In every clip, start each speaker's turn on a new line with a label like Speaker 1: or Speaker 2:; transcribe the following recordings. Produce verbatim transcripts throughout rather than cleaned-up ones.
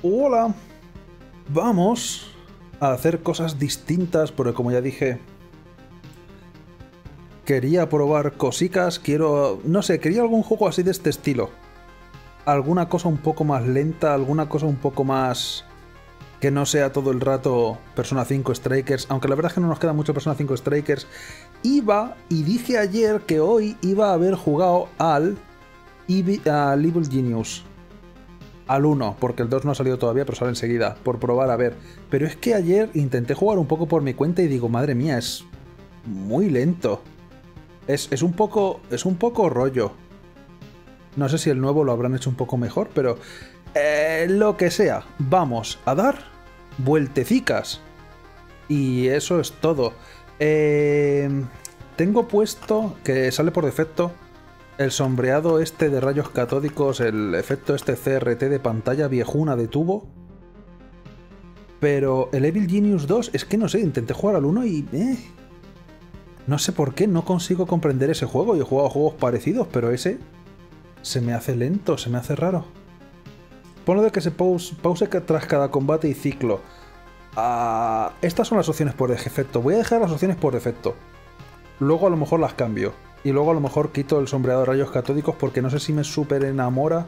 Speaker 1: Hola, vamos a hacer cosas distintas porque como ya dije, quería probar cositas, quiero, no sé, quería algún juego así de este estilo. Alguna cosa un poco más lenta, alguna cosa un poco más que no sea todo el rato Persona cinco Strikers, aunque la verdad es que no nos queda mucho Persona cinco Strikers. Iba y dije ayer que hoy iba a haber jugado al, al Evil Genius. Al uno, porque el dos no ha salido todavía, pero sale enseguida, por probar a ver. Pero es que ayer intenté jugar un poco por mi cuenta y digo, madre mía, es muy lento. Es, es un poco. Es un poco rollo. No sé si el nuevo lo habrán hecho un poco mejor, pero. Eh, lo que sea. Vamos a dar vueltecicas. Y eso es todo. Eh, tengo puesto, que sale por defecto, el sombreado este de rayos catódicos, el efecto este C R T de pantalla viejuna de tubo. Pero el Evil Genius dos, es que no sé, intenté jugar al uno y... Eh, no sé por qué, no consigo comprender ese juego. Yo he jugado a juegos parecidos, pero ese se me hace lento, se me hace raro. Ponlo de que se pause, pause tras cada combate y ciclo. Ah, estas son las opciones por defecto. Voy a dejar las opciones por defecto. Luego a lo mejor las cambio. Y luego a lo mejor quito el sombreado de rayos catódicos porque no sé si me super enamora.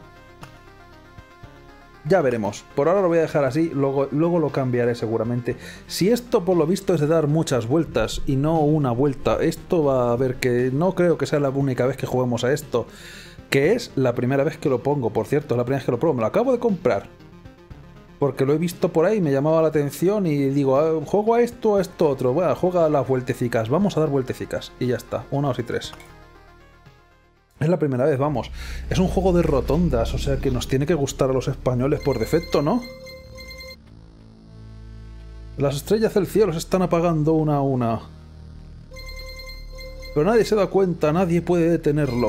Speaker 1: Ya veremos. Por ahora lo voy a dejar así, luego, luego lo cambiaré seguramente. Si esto por lo visto es de dar muchas vueltas y no una vuelta, esto va a ver que no creo que sea la única vez que juguemos a esto. Que es la primera vez que lo pongo, por cierto, es la primera vez que lo pruebo. Me lo acabo de comprar. Porque lo he visto por ahí, me llamaba la atención y digo, ah, juego a esto, a esto otro. Bueno, juega a las vueltecicas, vamos a dar vueltecicas. Y ya está, una, dos y tres. Es la primera vez, vamos. Es un juego de rotondas, o sea que nos tiene que gustar a los españoles por defecto, ¿no? Las estrellas del cielo se están apagando una a una. Pero nadie se da cuenta, nadie puede detenerlo.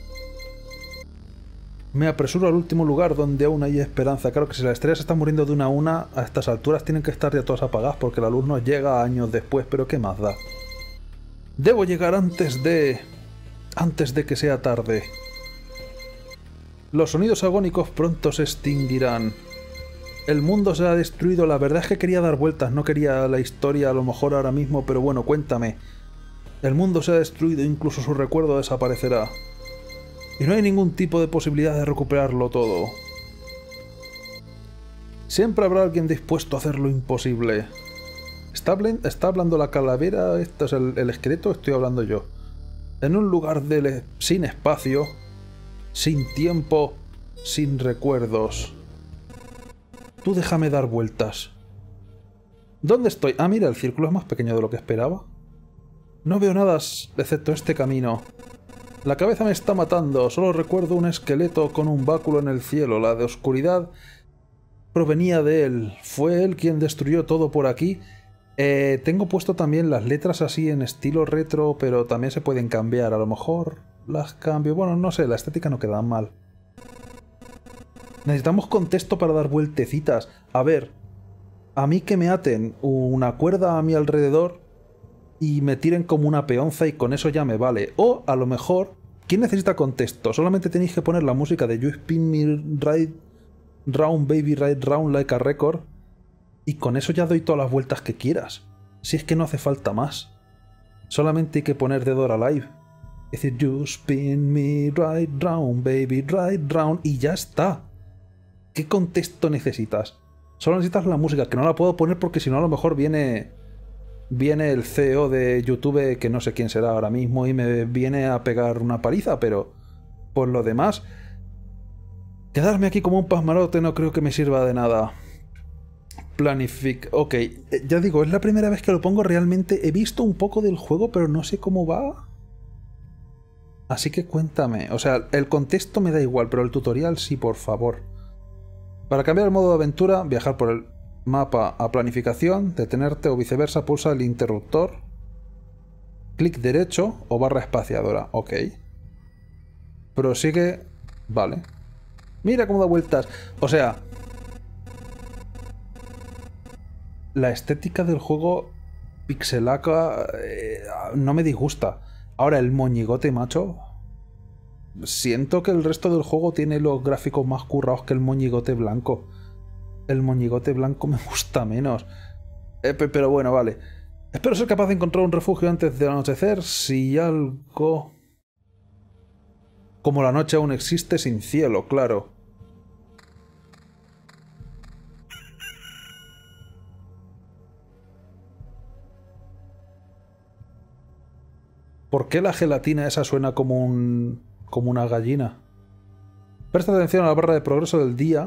Speaker 1: Me apresuro al último lugar donde aún hay esperanza. Claro que si las estrellas se están muriendo de una a una, a estas alturas tienen que estar ya todas apagadas porque la luz nos llega años después, pero ¿qué más da? Debo llegar antes de... antes de que sea tarde. Los sonidos agónicos pronto se extinguirán. El mundo se ha destruido. La verdad es que quería dar vueltas, no quería la historia a lo mejor ahora mismo, pero bueno, cuéntame. El mundo se ha destruido, incluso su recuerdo desaparecerá. Y no hay ningún tipo de posibilidad de recuperarlo todo. Siempre habrá alguien dispuesto a hacer lo imposible. ¿Está, está hablando la calavera? ¿Esto es el, el esqueleto? Estoy hablando yo. En un lugar de sin espacio, sin tiempo, sin recuerdos. Tú déjame dar vueltas. ¿Dónde estoy? Ah, mira, el círculo es más pequeño de lo que esperaba. No veo nada excepto este camino. La cabeza me está matando, solo recuerdo un esqueleto con un báculo en el cielo. La de oscuridad provenía de él. Fue él quien destruyó todo por aquí. Eh, tengo puesto también las letras así en estilo retro, pero también se pueden cambiar. A lo mejor las cambio. Bueno, no sé, la estética no queda mal. Necesitamos contexto para dar vueltecitas. A ver, a mí que me aten una cuerda a mi alrededor y me tiren como una peonza y con eso ya me vale. O, a lo mejor, ¿quién necesita contexto? Solamente tenéis que poner la música de You Spin Me Right Round Baby Right Round Like a Record y con eso ya doy todas las vueltas que quieras. Si es que no hace falta más. Solamente hay que poner Dead or Alive. Es decir, You Spin Me Right Round Baby Right Round y ya está. ¿Qué contexto necesitas? Solo necesitas la música, que no la puedo poner porque si no a lo mejor viene... Viene el C E O de YouTube, que no sé quién será ahora mismo, y me viene a pegar una paliza, pero por lo demás, quedarme aquí como un pasmarote no creo que me sirva de nada. Planific... Ok, ya digo, es la primera vez que lo pongo realmente. He visto un poco del juego, pero no sé cómo va. Así que cuéntame. O sea, el contexto me da igual, pero el tutorial sí, por favor. Para cambiar el modo de aventura, viajar por el... mapa a planificación, detenerte o viceversa, pulsa el interruptor, clic derecho o barra espaciadora. Ok. Prosigue. Vale. Mira cómo da vueltas. O sea, la estética del juego pixelaca eh, no me disgusta. Ahora el moñigote, macho. Siento que el resto del juego tiene los gráficos más currados que el moñigote blanco. el moñigote blanco me gusta menos. Eh, pero bueno, vale. Espero ser capaz de encontrar un refugio antes del anochecer. Si algo... Como la noche aún existe sin cielo, claro. ¿Por qué la gelatina esa suena como un... como una gallina? Presta atención a la barra de progreso del día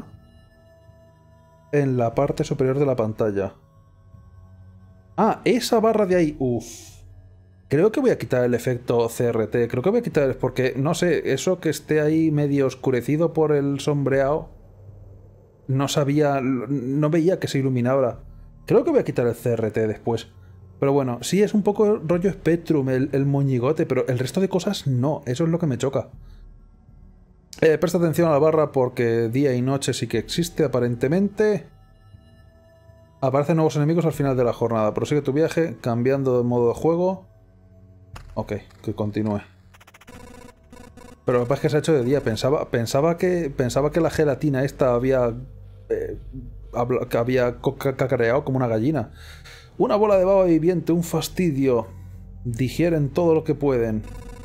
Speaker 1: en la parte superior de la pantalla. Ah, esa barra de ahí. Uff. Creo que voy a quitar el efecto C R T. Creo que voy a quitar... Porque, no sé, eso que esté ahí medio oscurecido por el sombreado... No sabía... No veía que se iluminaba. Creo que voy a quitar el C R T después. Pero bueno, sí es un poco rollo Spectrum, el, el moñigote, pero el resto de cosas no. Eso es lo que me choca. Eh, presta atención a la barra porque día y noche sí que existe, aparentemente. Aparecen nuevos enemigos al final de la jornada. Prosigue tu viaje, cambiando de modo de juego. Ok, que continúe. Pero lo que pasa es que se ha hecho de día. Pensaba, pensaba, que, pensaba que la gelatina esta había... Eh, que había cacareado como una gallina. Una bola de baba viviente, un fastidio. Digieren todo lo que pueden.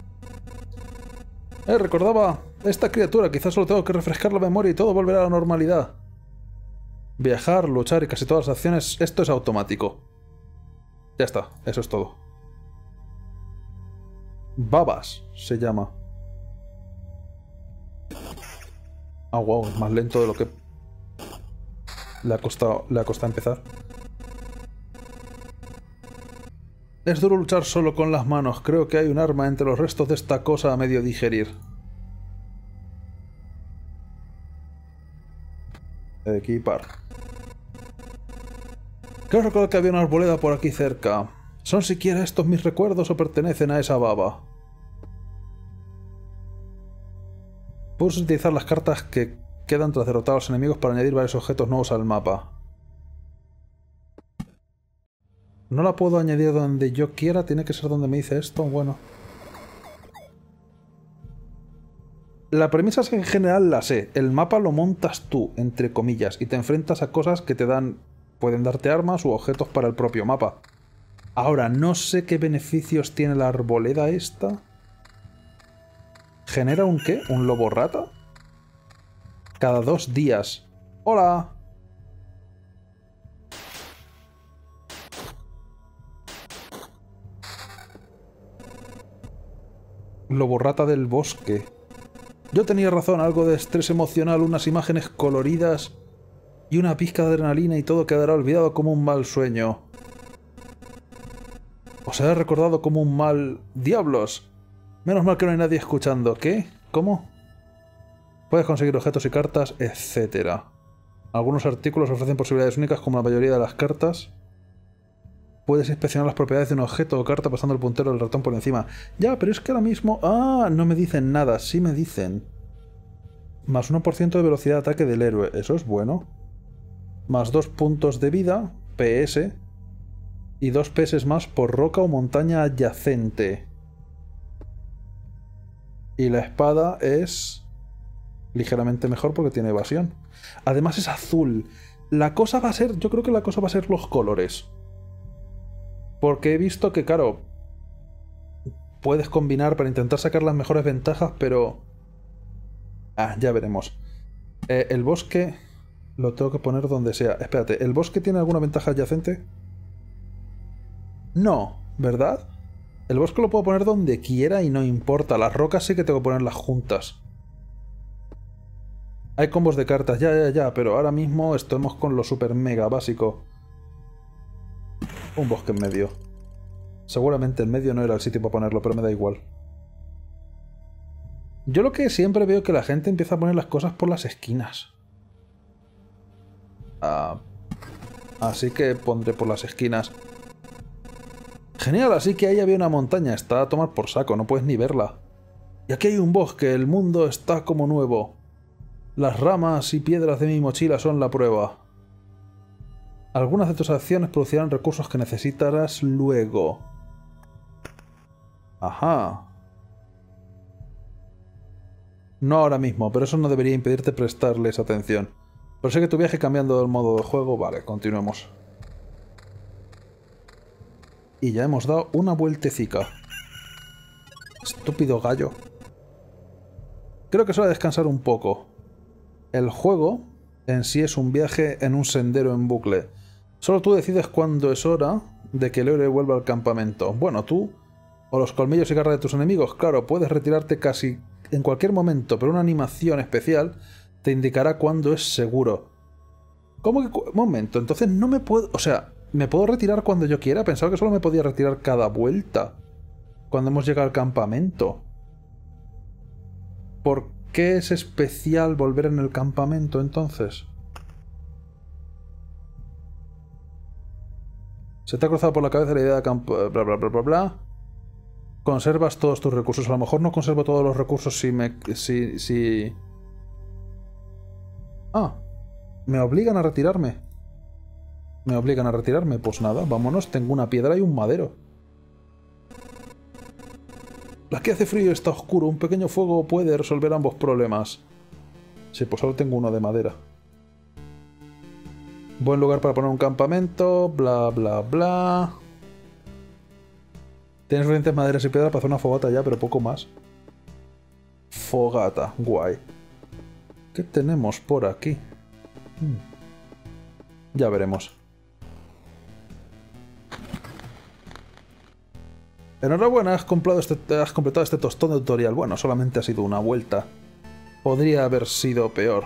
Speaker 1: Eh, recordaba... Esta criatura, quizás solo tengo que refrescar la memoria y todo volverá a la normalidad. Viajar, luchar y casi todas las acciones, esto es automático. Ya está, eso es todo. Babas se llama. Ah, wow, es más lento de lo que le ha costado, le ha costado empezar. Es duro luchar solo con las manos. Creo que hay un arma entre los restos de esta cosa a medio digerir. Equipar. Creo recordar que había una arboleda por aquí cerca. ¿Son siquiera estos mis recuerdos o pertenecen a esa baba? Puedes utilizar las cartas que quedan tras derrotar a los enemigos para añadir varios objetos nuevos al mapa. No la puedo añadir donde yo quiera, tiene que ser donde me dice esto. Bueno. La premisa es que en general la sé. El mapa lo montas tú, entre comillas, y te enfrentas a cosas que te dan... pueden darte armas u objetos para el propio mapa. Ahora, no sé qué beneficios tiene la arboleda esta. ¿Genera un qué? ¿Un lobo rata? Cada dos días. ¡Hola! Lobo rata del bosque. Yo tenía razón, algo de estrés emocional, unas imágenes coloridas y una pizca de adrenalina y todo quedará olvidado como un mal sueño. O será recordado como un mal... ¡Diablos! Menos mal que no hay nadie escuchando. ¿Qué? ¿Cómo? Puedes conseguir objetos y cartas, etcétera. Algunos artículos ofrecen posibilidades únicas como la mayoría de las cartas. Puedes inspeccionar las propiedades de un objeto o carta pasando el puntero del ratón por encima. Ya, pero es que ahora mismo... Ah, no me dicen nada. Sí me dicen. Más uno por ciento de velocidad de ataque del héroe. Eso es bueno. Más dos puntos de vida, P S. Y dos P S más por roca o montaña adyacente. Y la espada es... ligeramente mejor porque tiene evasión. Además es azul. La cosa va a ser... Yo creo que la cosa va a ser los colores. Porque he visto que, claro, puedes combinar para intentar sacar las mejores ventajas, pero... Ah, ya veremos. Eh, el bosque lo tengo que poner donde sea. Espérate, ¿el bosque tiene alguna ventaja adyacente? No, ¿verdad? El bosque lo puedo poner donde quiera y no importa. Las rocas sí que tengo que ponerlas juntas. Hay combos de cartas, ya, ya, ya, pero ahora mismo estamos con lo super mega básico. Un bosque en medio. Seguramente en medio no era el sitio para ponerlo, pero me da igual. Yo lo que siempre veo es que la gente empieza a poner las cosas por las esquinas. Ah, así que pondré por las esquinas. Genial, así que ahí había una montaña. Está a tomar por saco, no puedes ni verla. Y aquí hay un bosque, el mundo está como nuevo. Las ramas y piedras de mi mochila son la prueba. Algunas de tus acciones producirán recursos que necesitarás luego. Ajá. No ahora mismo, pero eso no debería impedirte prestarles atención. Pero sé que tu viaje cambiando el modo de juego. Vale, continuemos. Y ya hemos dado una vueltecica. Estúpido gallo. Creo que es hora de descansar un poco. El juego en sí es un viaje en un sendero en bucle. Solo tú decides cuándo es hora de que Leore vuelva al campamento. Bueno, tú o los colmillos y garras de tus enemigos. Claro, puedes retirarte casi en cualquier momento, pero una animación especial te indicará cuándo es seguro. ¿Cómo que...? Un momento, entonces no me puedo... O sea, ¿me puedo retirar cuando yo quiera? Pensaba que solo me podía retirar cada vuelta. Cuando hemos llegado al campamento. ¿Por qué es especial volver en el campamento entonces? Se te ha cruzado por la cabeza la idea de campo... Bla, bla, bla, bla, bla. Conservas todos tus recursos. A lo mejor no conservo todos los recursos si me... Si... si... Ah. Me obligan a retirarme. Me obligan a retirarme. Pues nada, vámonos. Tengo una piedra y un madero. La que hace frío y está oscuro. Un pequeño fuego puede resolver ambos problemas. Sí, pues solo tengo uno de madera. Buen lugar para poner un campamento. Bla, bla, bla. Tienes suficientes maderas y piedras para hacer una fogata ya, pero poco más. Fogata. Guay. ¿Qué tenemos por aquí? Hmm. Ya veremos. Enhorabuena, has completado, este, has completado este tostón de tutorial. Bueno, solamente ha sido una vuelta. Podría haber sido peor.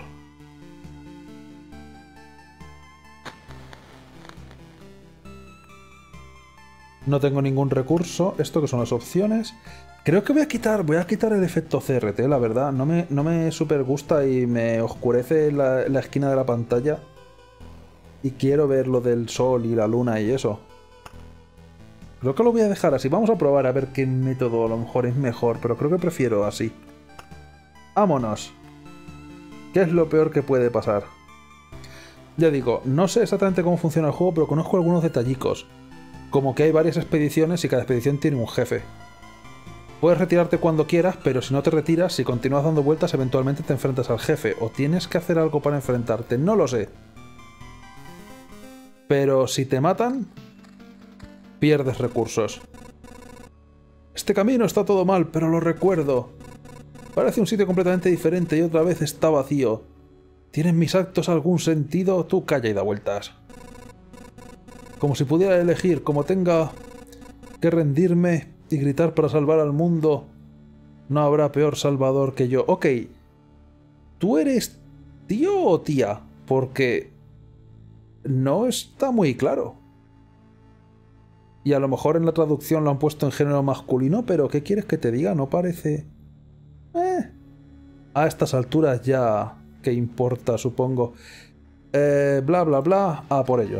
Speaker 1: No tengo ningún recurso. ¿Esto qué son las opciones? Creo que voy a quitar, voy a quitar el efecto C R T, la verdad. No me, no me super gusta y me oscurece la, la esquina de la pantalla. Y quiero ver lo del sol y la luna y eso. Creo que lo voy a dejar así. Vamos a probar a ver qué método a lo mejor es mejor, pero creo que prefiero así. ¡Vámonos! ¿Qué es lo peor que puede pasar? Ya digo, no sé exactamente cómo funciona el juego, pero conozco algunos detallicos. Como que hay varias expediciones y cada expedición tiene un jefe. Puedes retirarte cuando quieras, pero si no te retiras, si continúas dando vueltas, eventualmente te enfrentas al jefe. O tienes que hacer algo para enfrentarte, no lo sé. Pero si te matan, pierdes recursos. Este camino está todo mal, pero lo recuerdo. Parece un sitio completamente diferente y otra vez está vacío. ¿Tienen mis actos algún sentido? Tú calla y da vueltas. Como si pudiera elegir, como tenga que rendirme y gritar para salvar al mundo, no habrá peor salvador que yo. Ok, ¿tú eres tío o tía? Porque no está muy claro. Y a lo mejor en la traducción lo han puesto en género masculino, pero ¿qué quieres que te diga? No parece... Eh. A estas alturas ya... ¿Qué importa, supongo? Eh, bla, bla, bla. A por ello.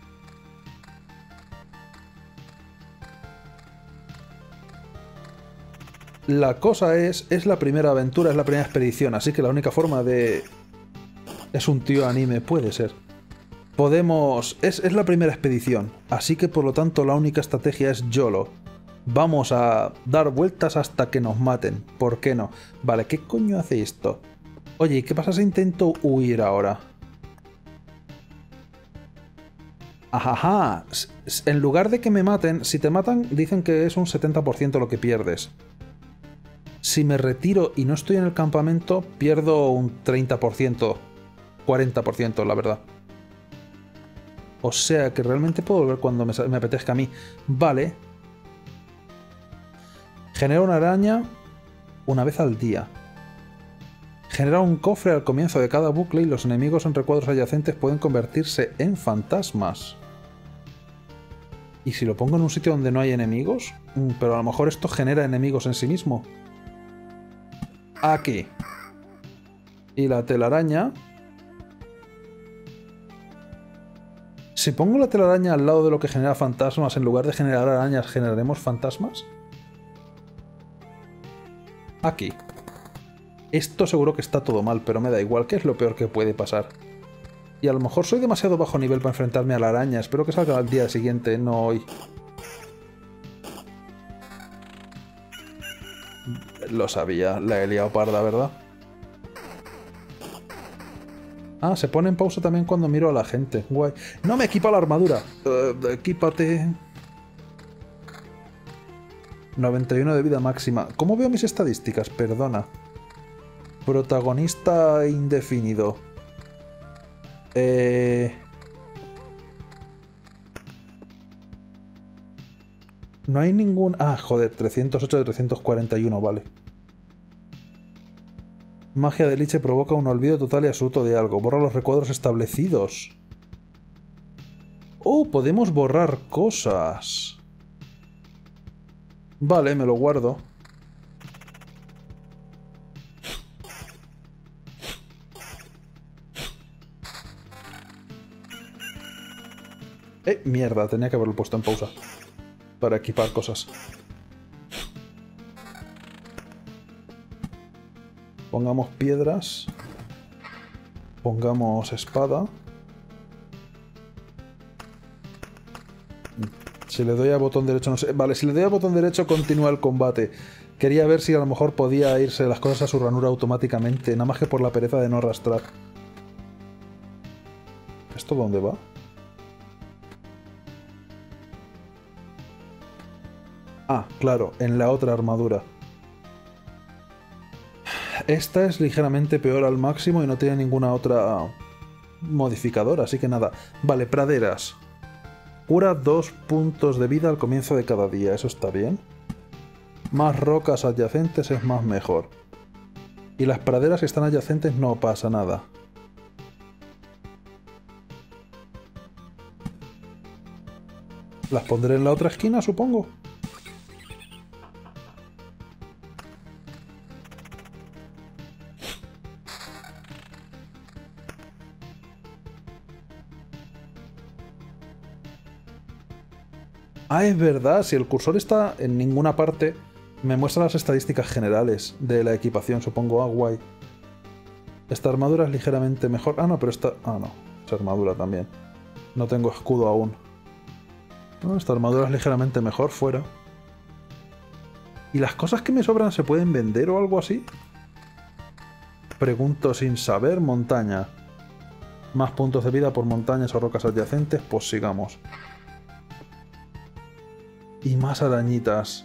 Speaker 1: La cosa es... Es la primera aventura, es la primera expedición, así que la única forma de... Es un tío anime, puede ser. Podemos... Es, es la primera expedición, así que por lo tanto la única estrategia es YOLO. Vamos a dar vueltas hasta que nos maten. ¿Por qué no? Vale, ¿qué coño hace esto? Oye, ¿qué pasa si intento huir ahora? Ajaja. En lugar de que me maten, si te matan, dicen que es un setenta por ciento lo que pierdes. Si me retiro y no estoy en el campamento, pierdo un treinta por ciento. cuarenta por ciento, la verdad. O sea que realmente puedo volver cuando me, me apetezca a mí. Vale. Genera una araña una vez al día. Genera un cofre al comienzo de cada bucle y los enemigos en recuadros adyacentes pueden convertirse en fantasmas. ¿Y si lo pongo en un sitio donde no hay enemigos? Mm, pero a lo mejor esto genera enemigos en sí mismo. Aquí. Y la telaraña... Si pongo la telaraña al lado de lo que genera fantasmas, en lugar de generar arañas, ¿generaremos fantasmas? Aquí. Esto seguro que está todo mal, pero me da igual, ¿qué es lo peor que puede pasar? Y a lo mejor soy demasiado bajo nivel para enfrentarme a la araña, espero que salga al día siguiente, no hoy. Lo sabía, la he liado parda, ¿verdad? Ah, se pone en pausa también cuando miro a la gente. Guay. ¡No me equipa la armadura! Uh, equípate. noventa y uno de vida máxima. ¿Cómo veo mis estadísticas? Perdona. Protagonista indefinido. Eh... No hay ningún... Ah, joder, trescientos ocho de trescientos cuarenta y uno, vale. Magia de Liche provoca un olvido total y absoluto de algo. Borra los recuadros establecidos. Oh, podemos borrar cosas. Vale, me lo guardo. Eh, mierda, tenía que haberlo puesto en pausa. Para equipar cosas. Pongamos piedras. Pongamos espada. Si le doy a botón derecho, no sé. Vale, si le doy a botón derecho continúa el combate. Quería ver si a lo mejor podía irse las cosas a su ranura automáticamente, nada más que por la pereza de no arrastrar. ¿Esto dónde va? Ah, claro, en la otra armadura. Esta es ligeramente peor al máximo y no tiene ninguna otra modificadora, así que nada. Vale, praderas. Cura dos puntos de vida al comienzo de cada día, eso está bien. Más rocas adyacentes es más mejor. Y las praderas que están adyacentes no pasa nada. Las pondré en la otra esquina, supongo. Ah, es verdad, si el cursor está en ninguna parte, me muestra las estadísticas generales de la equipación, supongo. Ah, guay. Esta armadura es ligeramente mejor. Ah, no, pero esta... Ah, no. Esa armadura también. No tengo escudo aún. No, esta armadura es ligeramente mejor, fuera. ¿Y las cosas que me sobran se pueden vender o algo así? Pregunto sin saber. Montaña. Más puntos de vida por montañas o rocas adyacentes, pues sigamos. Y más arañitas.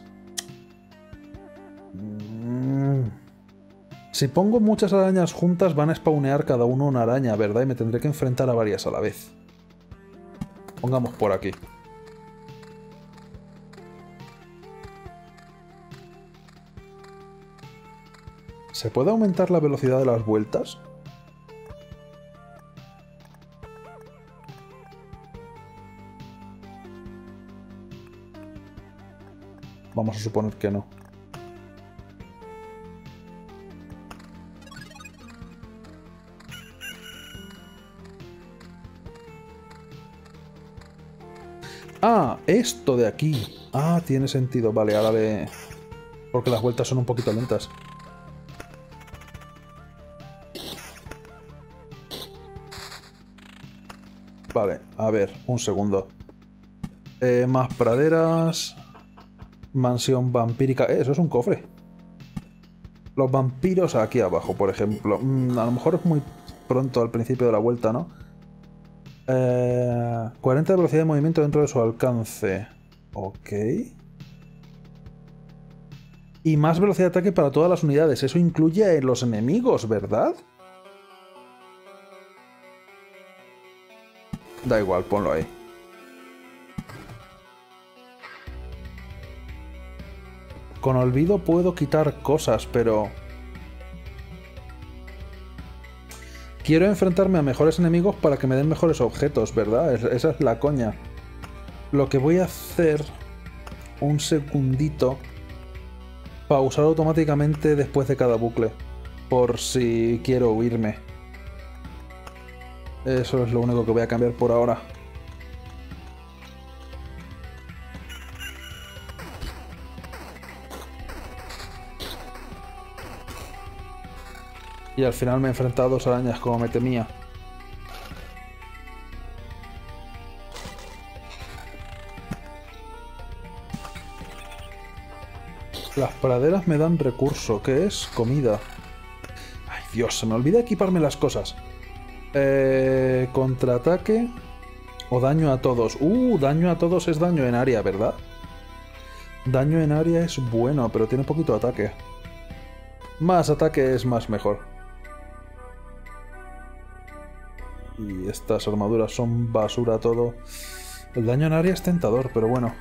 Speaker 1: Mm. Si pongo muchas arañas juntas van a spawnear cada uno una araña, ¿verdad? Y me tendré que enfrentar a varias a la vez. Pongamos por aquí. ¿Se puede aumentar la velocidad de las vueltas? Vamos a suponer que no. Ah, esto de aquí. Ah, tiene sentido. Vale, ahora le... Porque las vueltas son un poquito lentas. Vale, a ver, un segundo. Eh, más praderas... Mansión vampírica. Eh, eso es un cofre. Los vampiros aquí abajo, por ejemplo. Mm, a lo mejor es muy pronto al principio de la vuelta, ¿no? Eh, cuarenta de velocidad de movimiento dentro de su alcance. Ok. Y más velocidad de ataque para todas las unidades. Eso incluye a los enemigos, ¿verdad? Da igual, ponlo ahí. Con olvido puedo quitar cosas, pero... Quiero enfrentarme a mejores enemigos para que me den mejores objetos, ¿verdad? Esa es la coña. Lo que voy a hacer... Un segundito... Pausar automáticamente después de cada bucle. Por si quiero huirme. Eso es lo único que voy a cambiar por ahora. Y al final me he enfrentado a dos arañas como me temía. Las praderas me dan recurso. ¿Qué es? Comida. Ay, Dios, se me olvida equiparme las cosas. Eh, contraataque o daño a todos. Uh, daño a todos es daño en área, ¿verdad? Daño en área es bueno, pero tiene poquito ataque. Más ataque es más mejor. Y estas armaduras son basura todo. El daño en área es tentador, pero bueno.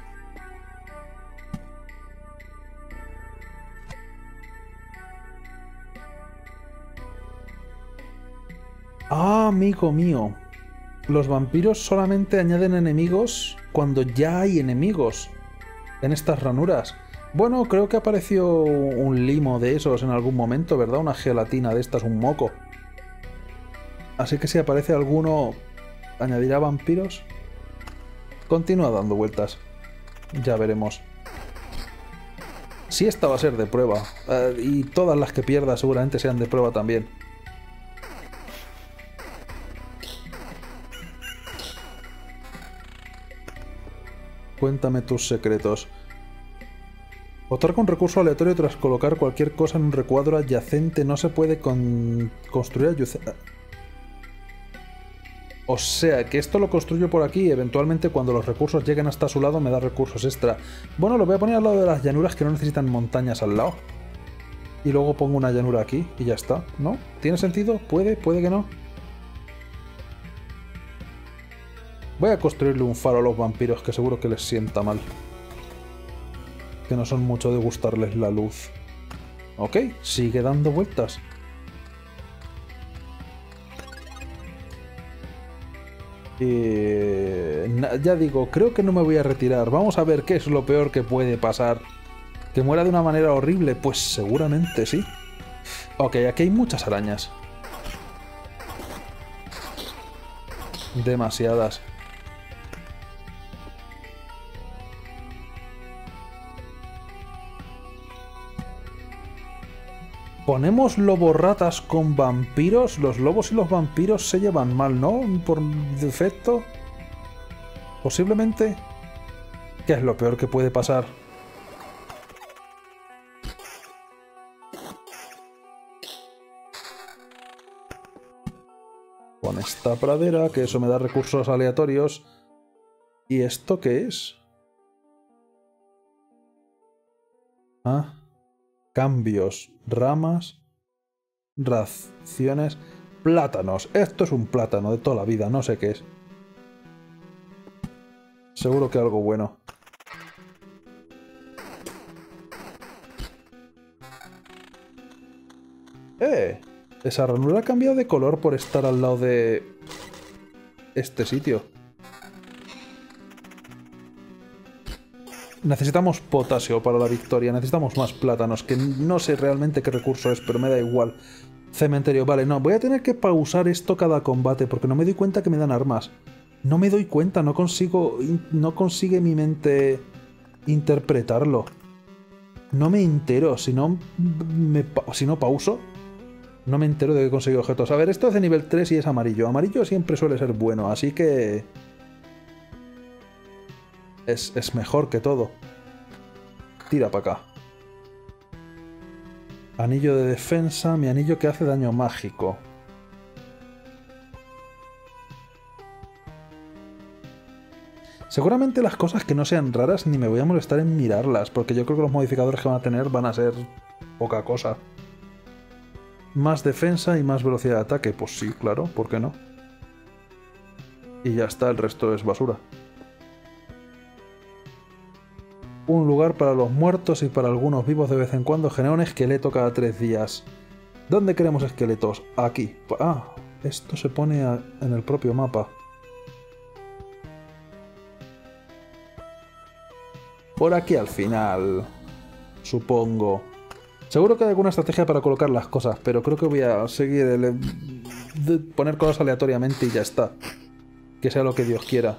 Speaker 1: Ah, amigo mío. Los vampiros solamente añaden enemigos cuando ya hay enemigos en estas ranuras. Bueno, creo que apareció un limo de esos en algún momento, ¿verdad? Una gelatina de estas, un moco. Así que si aparece alguno, ¿añadirá vampiros? Continúa dando vueltas. Ya veremos. Si esta va a ser de prueba. Eh, y todas las que pierda seguramente sean de prueba también. Cuéntame tus secretos. Otorga un recurso aleatorio tras colocar cualquier cosa en un recuadro adyacente. No se puede con... construir adyacente. O sea, que esto lo construyo por aquí y eventualmente cuando los recursos lleguen hasta su lado me da recursos extra. Bueno, lo voy a poner al lado de las llanuras que no necesitan montañas al lado. Y luego pongo una llanura aquí y ya está, ¿no? ¿Tiene sentido? ¿Puede? ¿Puede que no? Voy a construirle un faro a los vampiros que seguro que les sienta mal. Que no son mucho de gustarles la luz. Ok, sigue dando vueltas. Eh, ya digo, creo que no me voy a retirar. Vamos a ver qué es lo peor que puede pasar. ¿Que muera de una manera horrible? Pues seguramente sí. Ok, aquí hay muchas arañas. Demasiadas. ¿Ponemos loborratas con vampiros? Los lobos y los vampiros se llevan mal, ¿no? Por defecto. Posiblemente. ¿Qué es lo peor que puede pasar? Con esta pradera, que eso me da recursos aleatorios. ¿Y esto qué es? Ah. Cambios, ramas, raciones, plátanos. Esto es un plátano de toda la vida, no sé qué es. Seguro que algo bueno. ¡Eh! Esa ranura ha cambiado de color por estar al lado de este sitio. Necesitamos potasio para la victoria, necesitamos más plátanos, que no sé realmente qué recurso es, pero me da igual. Cementerio, vale, no, voy a tener que pausar esto cada combate, porque no me doy cuenta que me dan armas. No me doy cuenta, no consigo, no consigue mi mente interpretarlo. No me entero, si no, me, si no pauso, no me entero de que he conseguido objetos. A ver, esto es de nivel tres y es amarillo. Amarillo siempre suele ser bueno, así que... Es, es mejor que todo. Tira para acá. Anillo de defensa, mi anillo que hace daño mágico. Seguramente las cosas que no sean raras ni me voy a molestar en mirarlas, porque yo creo que los modificadores que van a tener van a ser poca cosa. Más defensa y más velocidad de ataque. Pues sí, claro, ¿por qué no? Y ya está, el resto es basura. Un lugar para los muertos y para algunos vivos de vez en cuando. Genera un esqueleto cada tres días. ¿Dónde queremos esqueletos? Aquí. Ah, esto se pone a, en el propio mapa. Por aquí al final. Supongo. Seguro que hay alguna estrategia para colocar las cosas, pero creo que voy a seguir el, de poner cosas aleatoriamente y ya está. Que sea lo que Dios quiera.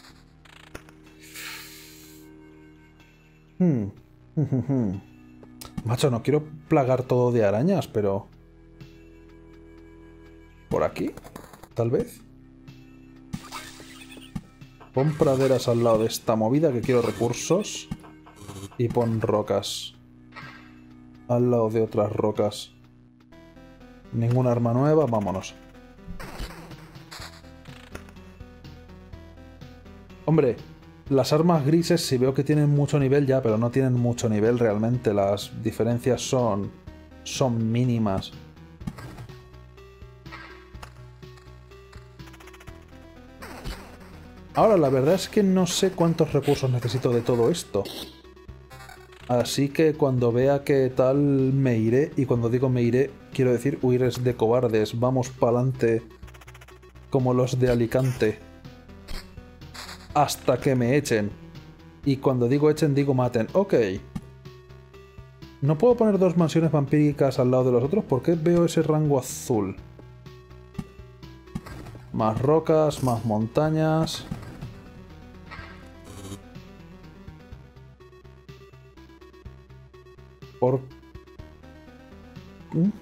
Speaker 1: Hmm. Macho, no quiero plagar todo de arañas, pero... ¿Por aquí? Tal vez. Pon praderas al lado de esta movida, que quiero recursos. Y pon rocas al lado de otras rocas. Ninguna arma nueva, vámonos. Hombre, las armas grises si veo que tienen mucho nivel ya, pero no tienen mucho nivel realmente. Las diferencias son... son mínimas. Ahora, la verdad es que no sé cuántos recursos necesito de todo esto. Así que cuando vea que tal me iré, y cuando digo me iré, quiero decir huir es de cobardes, vamos pa'lante como los de Alicante. Hasta que me echen. Y cuando digo echen, digo maten. Ok. No puedo poner dos mansiones vampíricas al lado de los otros, ¿por qué veo ese rango azul? Más rocas, más montañas... Por... ¿Mm?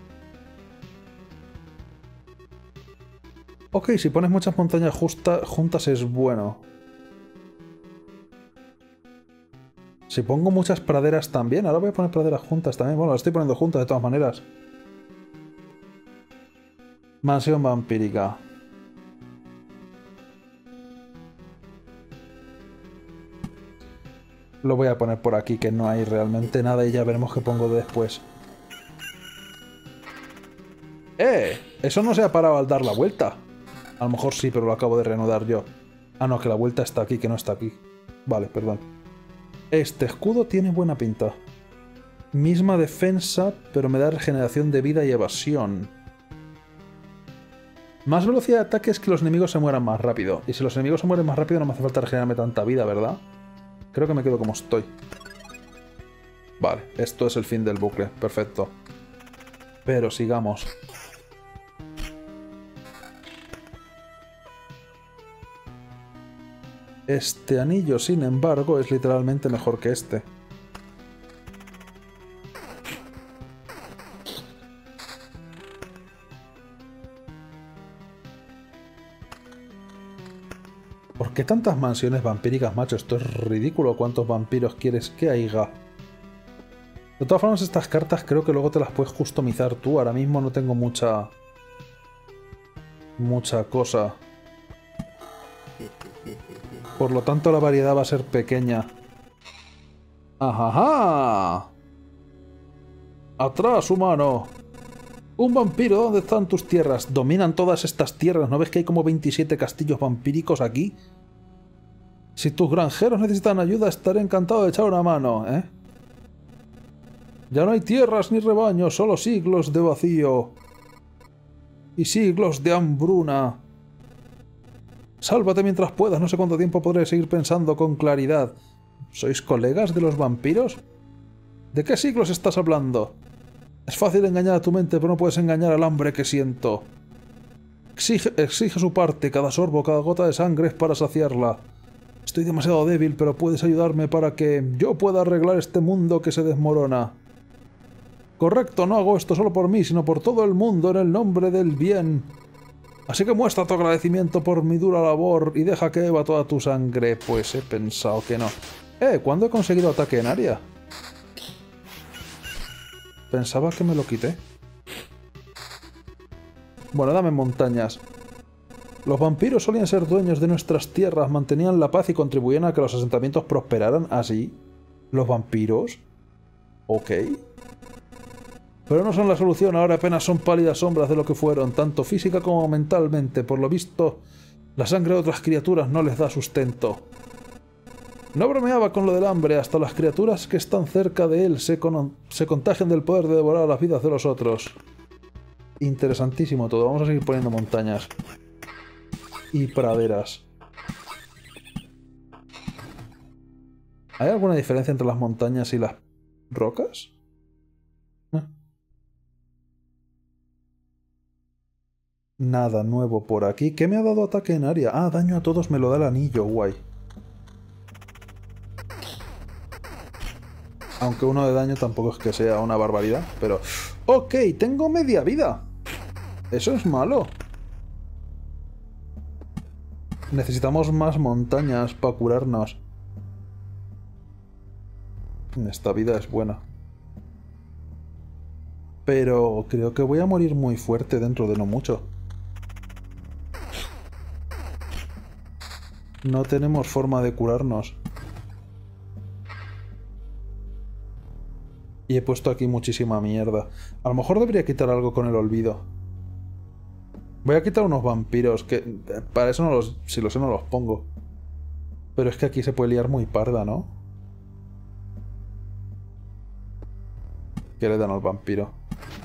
Speaker 1: Ok, si pones muchas montañas justa, juntas es bueno. Si pongo muchas praderas también, ahora voy a poner praderas juntas también. Bueno, las estoy poniendo juntas de todas maneras. Mansión vampírica. Lo voy a poner por aquí, que no hay realmente nada y ya veremos qué pongo después. ¡Eh! Eso no se ha parado al dar la vuelta. A lo mejor sí, pero lo acabo de reanudar yo. Ah, no, que la vuelta está aquí, que no está aquí. Vale, perdón. Este escudo tiene buena pinta. Misma defensa, pero me da regeneración de vida y evasión. Más velocidad de ataque es que los enemigos se mueran más rápido. Y si los enemigos se mueren más rápido no me hace falta regenerarme tanta vida, ¿verdad? Creo que me quedo como estoy. Vale, esto es el fin del bucle. Perfecto. Pero sigamos. Este anillo, sin embargo, es literalmente mejor que este. ¿Por qué tantas mansiones vampíricas, macho? Esto es ridículo. ¿Cuántos vampiros quieres que haya? De todas formas, estas cartas creo que luego te las puedes customizar tú. Ahora mismo no tengo mucha... mucha cosa. Por lo tanto, la variedad va a ser pequeña. ¡Ajaja! ¡Atrás, humano! ¡Un vampiro! ¿Dónde están tus tierras? Dominan todas estas tierras. ¿No ves que hay como veintisiete castillos vampíricos aquí? Si tus granjeros necesitan ayuda, estaré encantado de echar una mano, ¿eh? Ya no hay tierras ni rebaños, solo siglos de vacío. Y siglos de hambruna. Sálvate mientras puedas, no sé cuánto tiempo podré seguir pensando con claridad. ¿Sois colegas de los vampiros? ¿De qué siglos estás hablando? Es fácil engañar a tu mente, pero no puedes engañar al hambre que siento. Exige, exige su parte, cada sorbo, cada gota de sangre es para saciarla. Estoy demasiado débil, pero puedes ayudarme para que yo pueda arreglar este mundo que se desmorona. Correcto, no hago esto solo por mí, sino por todo el mundo en el nombre del bien. Así que muestra tu agradecimiento por mi dura labor y deja que beba toda tu sangre. Pues he pensado que no. Eh, ¿cuándo he conseguido ataque en área? Pensaba que me lo quité. Bueno, dame montañas. Los vampiros solían ser dueños de nuestras tierras, mantenían la paz y contribuían a que los asentamientos prosperaran. ¿Así? ¿Los vampiros? Ok. Pero no son la solución, ahora apenas son pálidas sombras de lo que fueron, tanto física como mentalmente. Por lo visto, la sangre de otras criaturas no les da sustento. No bromeaba con lo del hambre, hasta las criaturas que están cerca de él se, con se contagian del poder de devorar las vidas de los otros. Interesantísimo todo, vamos a seguir poniendo montañas. Y praderas. ¿Hay alguna diferencia entre las montañas y las rocas? ¿Eh? Nada nuevo por aquí. ¿Qué me ha dado ataque en área? Ah, daño a todos me lo da el anillo, guay. Aunque uno de daño tampoco es que sea una barbaridad, pero... ¡Ok! ¡Tengo media vida! Eso es malo. Necesitamos más montañas para curarnos. Esta vida es buena. Pero creo que voy a morir muy fuerte dentro de no mucho. No tenemos forma de curarnos. Y he puesto aquí muchísima mierda. A lo mejor debería quitar algo con el olvido. Voy a quitar unos vampiros, que para eso no los, si los sé no los pongo. Pero es que aquí se puede liar muy parda, ¿no? ¿Qué le dan al vampiro?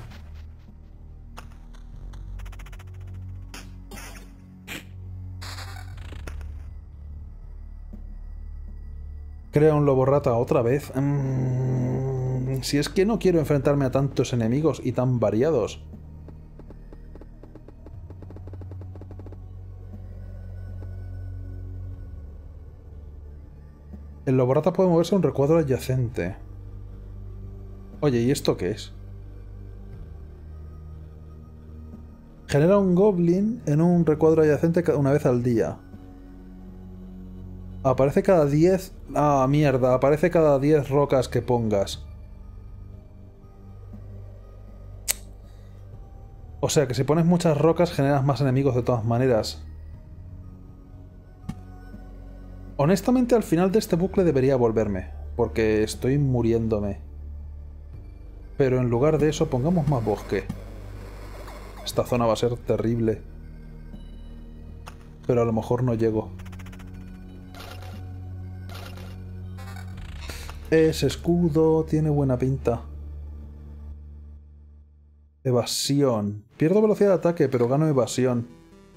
Speaker 1: Crea un lobo rata otra vez. Mm, si es que no quiero enfrentarme a tantos enemigos y tan variados. El lobo rata puede moverse a un recuadro adyacente. Oye, ¿y esto qué es? Genera un goblin en un recuadro adyacente una vez al día. Aparece cada diez... Ah, mierda. Aparece cada diez rocas que pongas. O sea que si pones muchas rocas generas más enemigos de todas maneras. Honestamente al final de este bucle debería volverme. Porque estoy muriéndome. Pero en lugar de eso pongamos más bosque. Esta zona va a ser terrible. Pero a lo mejor no llego. Ese escudo tiene buena pinta. Evasión. Pierdo velocidad de ataque, pero gano evasión.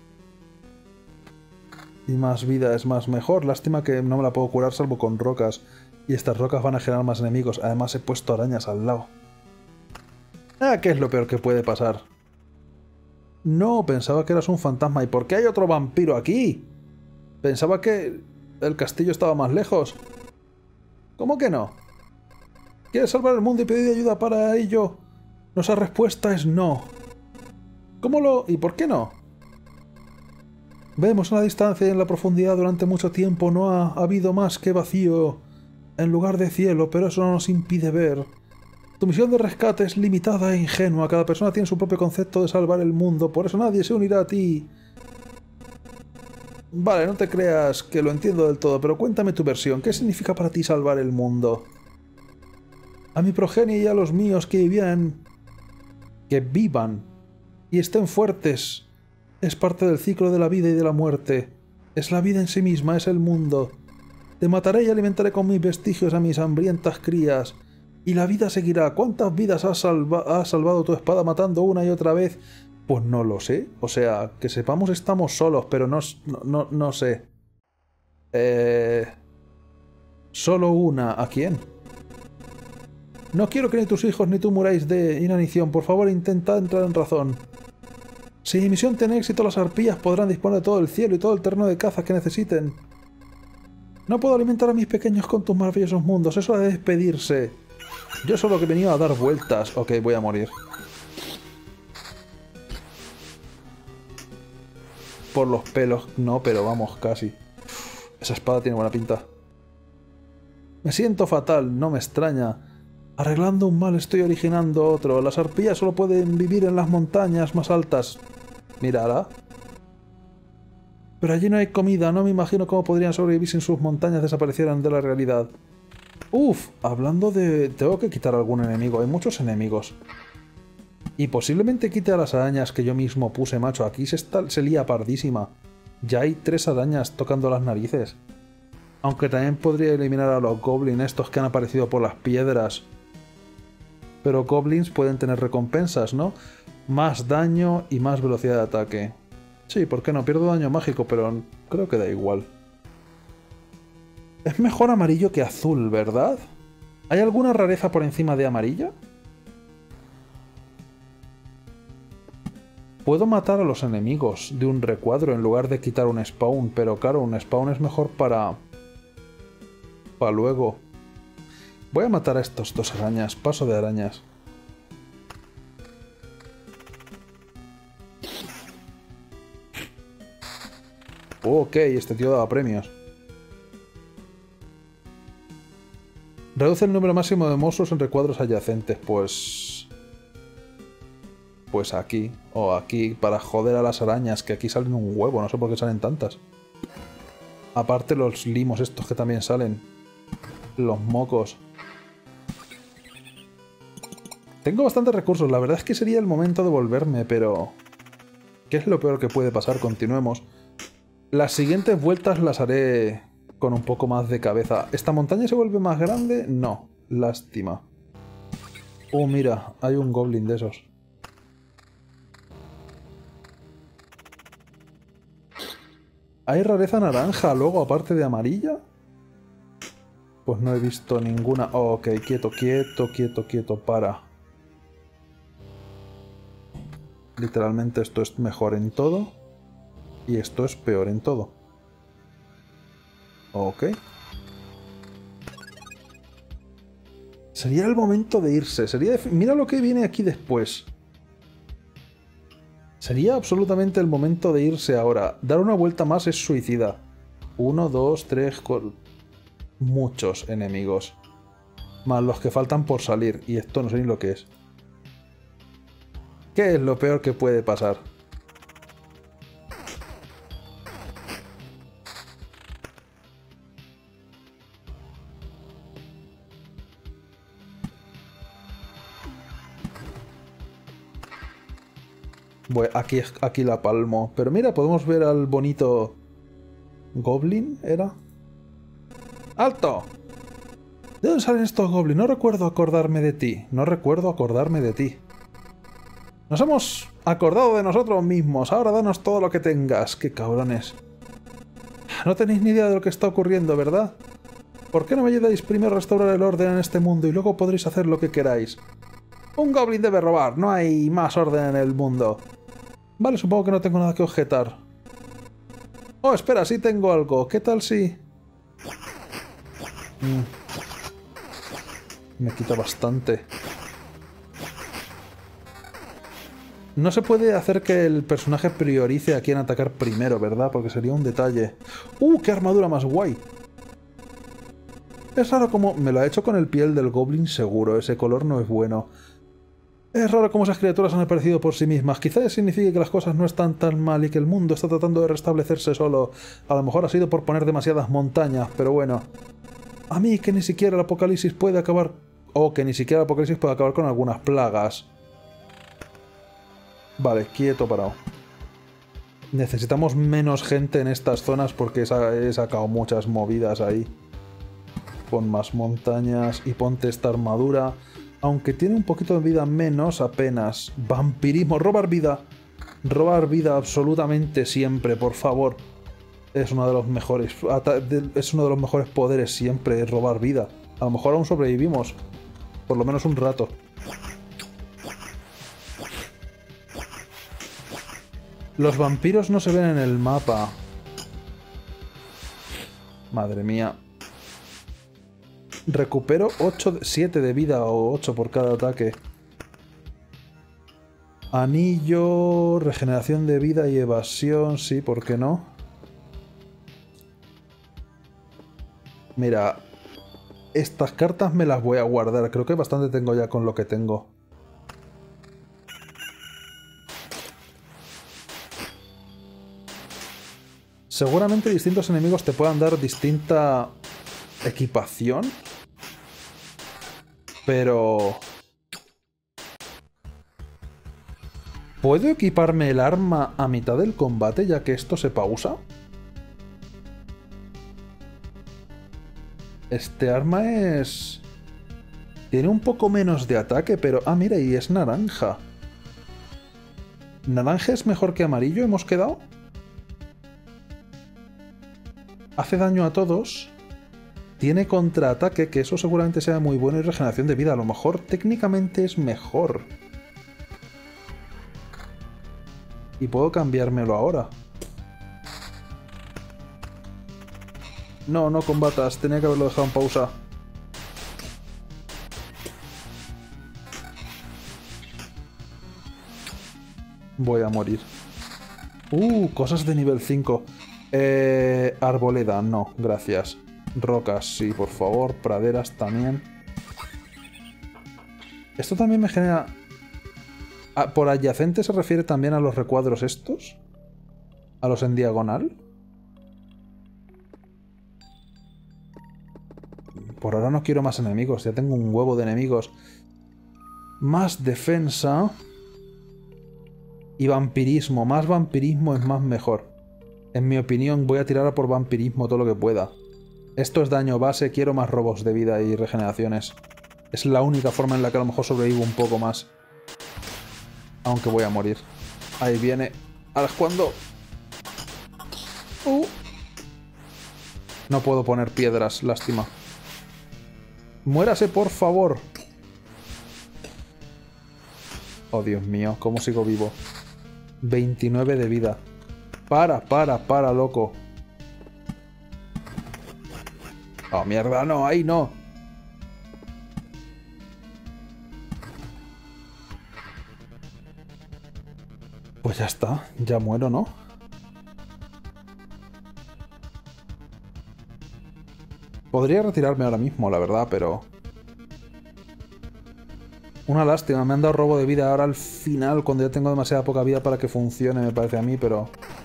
Speaker 1: Y más vida es más mejor. Lástima que no me la puedo curar salvo con rocas. Y estas rocas van a generar más enemigos. Además he puesto arañas al lado. Ah, ¿qué es lo peor que puede pasar? No, pensaba que eras un fantasma. ¿Y por qué hay otro vampiro aquí? Pensaba que el castillo estaba más lejos. ¿Cómo que no? ¿Quieres salvar el mundo y pedir ayuda para ello? Nuestra respuesta es no. ¿Cómo lo...? ¿Y por qué no? Vemos en la distancia y en la profundidad durante mucho tiempo no ha habido más que vacío en lugar de cielo, pero eso no nos impide ver. Tu misión de rescate es limitada e ingenua. Cada persona tiene su propio concepto de salvar el mundo, por eso nadie se unirá a ti. Vale, no te creas que lo entiendo del todo, pero cuéntame tu versión. ¿Qué significa para ti salvar el mundo? A mi progenie y a los míos que vivían... que vivan y estén fuertes. Es parte del ciclo de la vida y de la muerte. Es la vida en sí misma, es el mundo. Te mataré y alimentaré con mis vestigios a mis hambrientas crías. Y la vida seguirá. ¿Cuántas vidas has, salva has salvado tu espada matando una y otra vez? Pues no lo sé. O sea, que sepamos estamos solos, pero no, no, no, no sé. Eh... Solo una. ¿A quién? No quiero que ni tus hijos ni tú muráis de inanición. Por favor, intenta entrar en razón. Si mi misión tiene éxito, las arpías podrán disponer de todo el cielo y todo el terreno de caza que necesiten. No puedo alimentar a mis pequeños con tus maravillosos mundos. Es hora de despedirse. Yo solo que he venido a dar vueltas. Ok, voy a morir. Por los pelos. No, pero vamos, casi. Esa espada tiene buena pinta. Me siento fatal, no me extraña. Arreglando un mal estoy originando otro. Las arpías solo pueden vivir en las montañas más altas. Mírala. Pero allí no hay comida. No me imagino cómo podrían sobrevivir si sus montañas desaparecieran de la realidad. Uf, hablando de... Tengo que quitar algún enemigo. Hay muchos enemigos. Y posiblemente quite a las arañas que yo mismo puse, macho. Aquí se, está... se lía pardísima. Ya hay tres arañas tocando las narices. Aunque también podría eliminar a los goblins estos que han aparecido por las piedras. Pero goblins pueden tener recompensas, ¿no? Más daño y más velocidad de ataque. Sí, ¿por qué no? Pierdo daño mágico, pero creo que da igual. Es mejor amarillo que azul, ¿verdad? ¿Hay alguna rareza por encima de amarilla? Puedo matar a los enemigos de un recuadro en lugar de quitar un spawn, pero claro, un spawn es mejor para... para luego. Voy a matar a estos dos arañas. Paso de arañas. Oh, ok, este tío daba premios. Reduce el número máximo de monstruos en recuadros adyacentes. Pues... Pues aquí. O aquí, para joder a las arañas, que aquí salen un huevo. No sé por qué salen tantas. Aparte los limos estos que también salen. Los mocos. Tengo bastantes recursos. La verdad es que sería el momento de volverme, pero... ¿qué es lo peor que puede pasar? Continuemos. Las siguientes vueltas las haré con un poco más de cabeza. ¿Esta montaña se vuelve más grande? No. Lástima. Oh, mira. Hay un goblin de esos. ¿Hay rareza naranja luego aparte de amarilla? Pues no he visto ninguna. Oh, ok, quieto, quieto, quieto, quieto, para. Literalmente esto es mejor en todo. Y esto es peor en todo. Ok. Sería el momento de irse. Sería de... mira lo que viene aquí después. Sería absolutamente el momento de irse ahora. Dar una vuelta más es suicida. Uno, dos, tres... muchos enemigos. Más los que faltan por salir. Y esto no sé ni lo que es. ¿Qué es lo peor que puede pasar? Bueno, aquí, aquí la palmo. Pero mira, podemos ver al bonito... ¿Goblin era? ¡Alto! ¿De dónde salen estos goblins? No recuerdo acordarme de ti. No recuerdo acordarme de ti. Nos hemos acordado de nosotros mismos. Ahora danos todo lo que tengas. ¡Qué cabrones! No tenéis ni idea de lo que está ocurriendo, ¿verdad? ¿Por qué no me ayudáis primero a restaurar el orden en este mundo y luego podréis hacer lo que queráis? Un goblin debe robar. No hay más orden en el mundo. Vale, supongo que no tengo nada que objetar. Oh, espera, sí tengo algo. ¿Qué tal si...? Mm. Me quita bastante. No se puede hacer que el personaje priorice a quién atacar primero, ¿verdad? Porque sería un detalle. ¡Uh, qué armadura más guay! Es raro como... me lo ha hecho con el piel del goblin seguro. Ese color no es bueno. Es raro cómo esas criaturas han aparecido por sí mismas. Quizás signifique que las cosas no están tan mal y que el mundo está tratando de restablecerse solo. A lo mejor ha sido por poner demasiadas montañas, pero bueno. A mí que ni siquiera el apocalipsis puede acabar... o que ni siquiera el apocalipsis puede acabar con algunas plagas. Vale, quieto, parado. Necesitamos menos gente en estas zonas porque he sacado muchas movidas ahí. Pon más montañas y ponte esta armadura... aunque tiene un poquito de vida menos, apenas. Vampirismo, robar vida. Robar vida absolutamente siempre, por favor. Es uno de los mejores. Es uno de los mejores poderes siempre, es robar vida. A lo mejor aún sobrevivimos. Por lo menos un rato. Los vampiros no se ven en el mapa. Madre mía. Recupero ocho, siete de vida o ocho por cada ataque. Anillo, regeneración de vida y evasión, sí, ¿por qué no? Mira, estas cartas me las voy a guardar. Creo que bastante tengo ya con lo que tengo. Seguramente distintos enemigos te puedan dar distinta equipación. Pero... ¿puedo equiparme el arma a mitad del combate ya que esto se pausa? Este arma es... tiene un poco menos de ataque, pero... ah, mira, y es naranja. ¿Naranja es mejor que amarillo? ¿Hemos quedado? Hace daño a todos... tiene contraataque, que eso seguramente sea muy bueno, y regeneración de vida. A lo mejor técnicamente es mejor. Y puedo cambiármelo ahora. No, no combatas. Tenía que haberlo dejado en pausa. Voy a morir. Uh, cosas de nivel cinco. Eh, arboleda, no, gracias. Rocas, sí, por favor. Praderas también. Esto también me genera... ah, ¿por adyacente se refiere también a los recuadros estos? ¿A los en diagonal? Por ahora no quiero más enemigos, ya tengo un huevo de enemigos. Más defensa. Y vampirismo. Más vampirismo es más mejor. En mi opinión voy a tirar a por vampirismo todo lo que pueda. Esto es daño base, quiero más robos de vida y regeneraciones. Es la única forma en la que a lo mejor sobrevivo un poco más. Aunque voy a morir. Ahí viene. Ahora es cuando... Uh. No puedo poner piedras, lástima. Muérase, por favor. Oh, Dios mío, ¿cómo sigo vivo? veintinueve de vida. Para, para, para, loco. Oh, mierda, no, ahí no. Pues ya está, ya muero, ¿no? Podría retirarme ahora mismo, la verdad, pero... Una lástima, me han dado robo de vida ahora al final, cuando ya tengo demasiada poca vida para que funcione, me parece a mí, pero...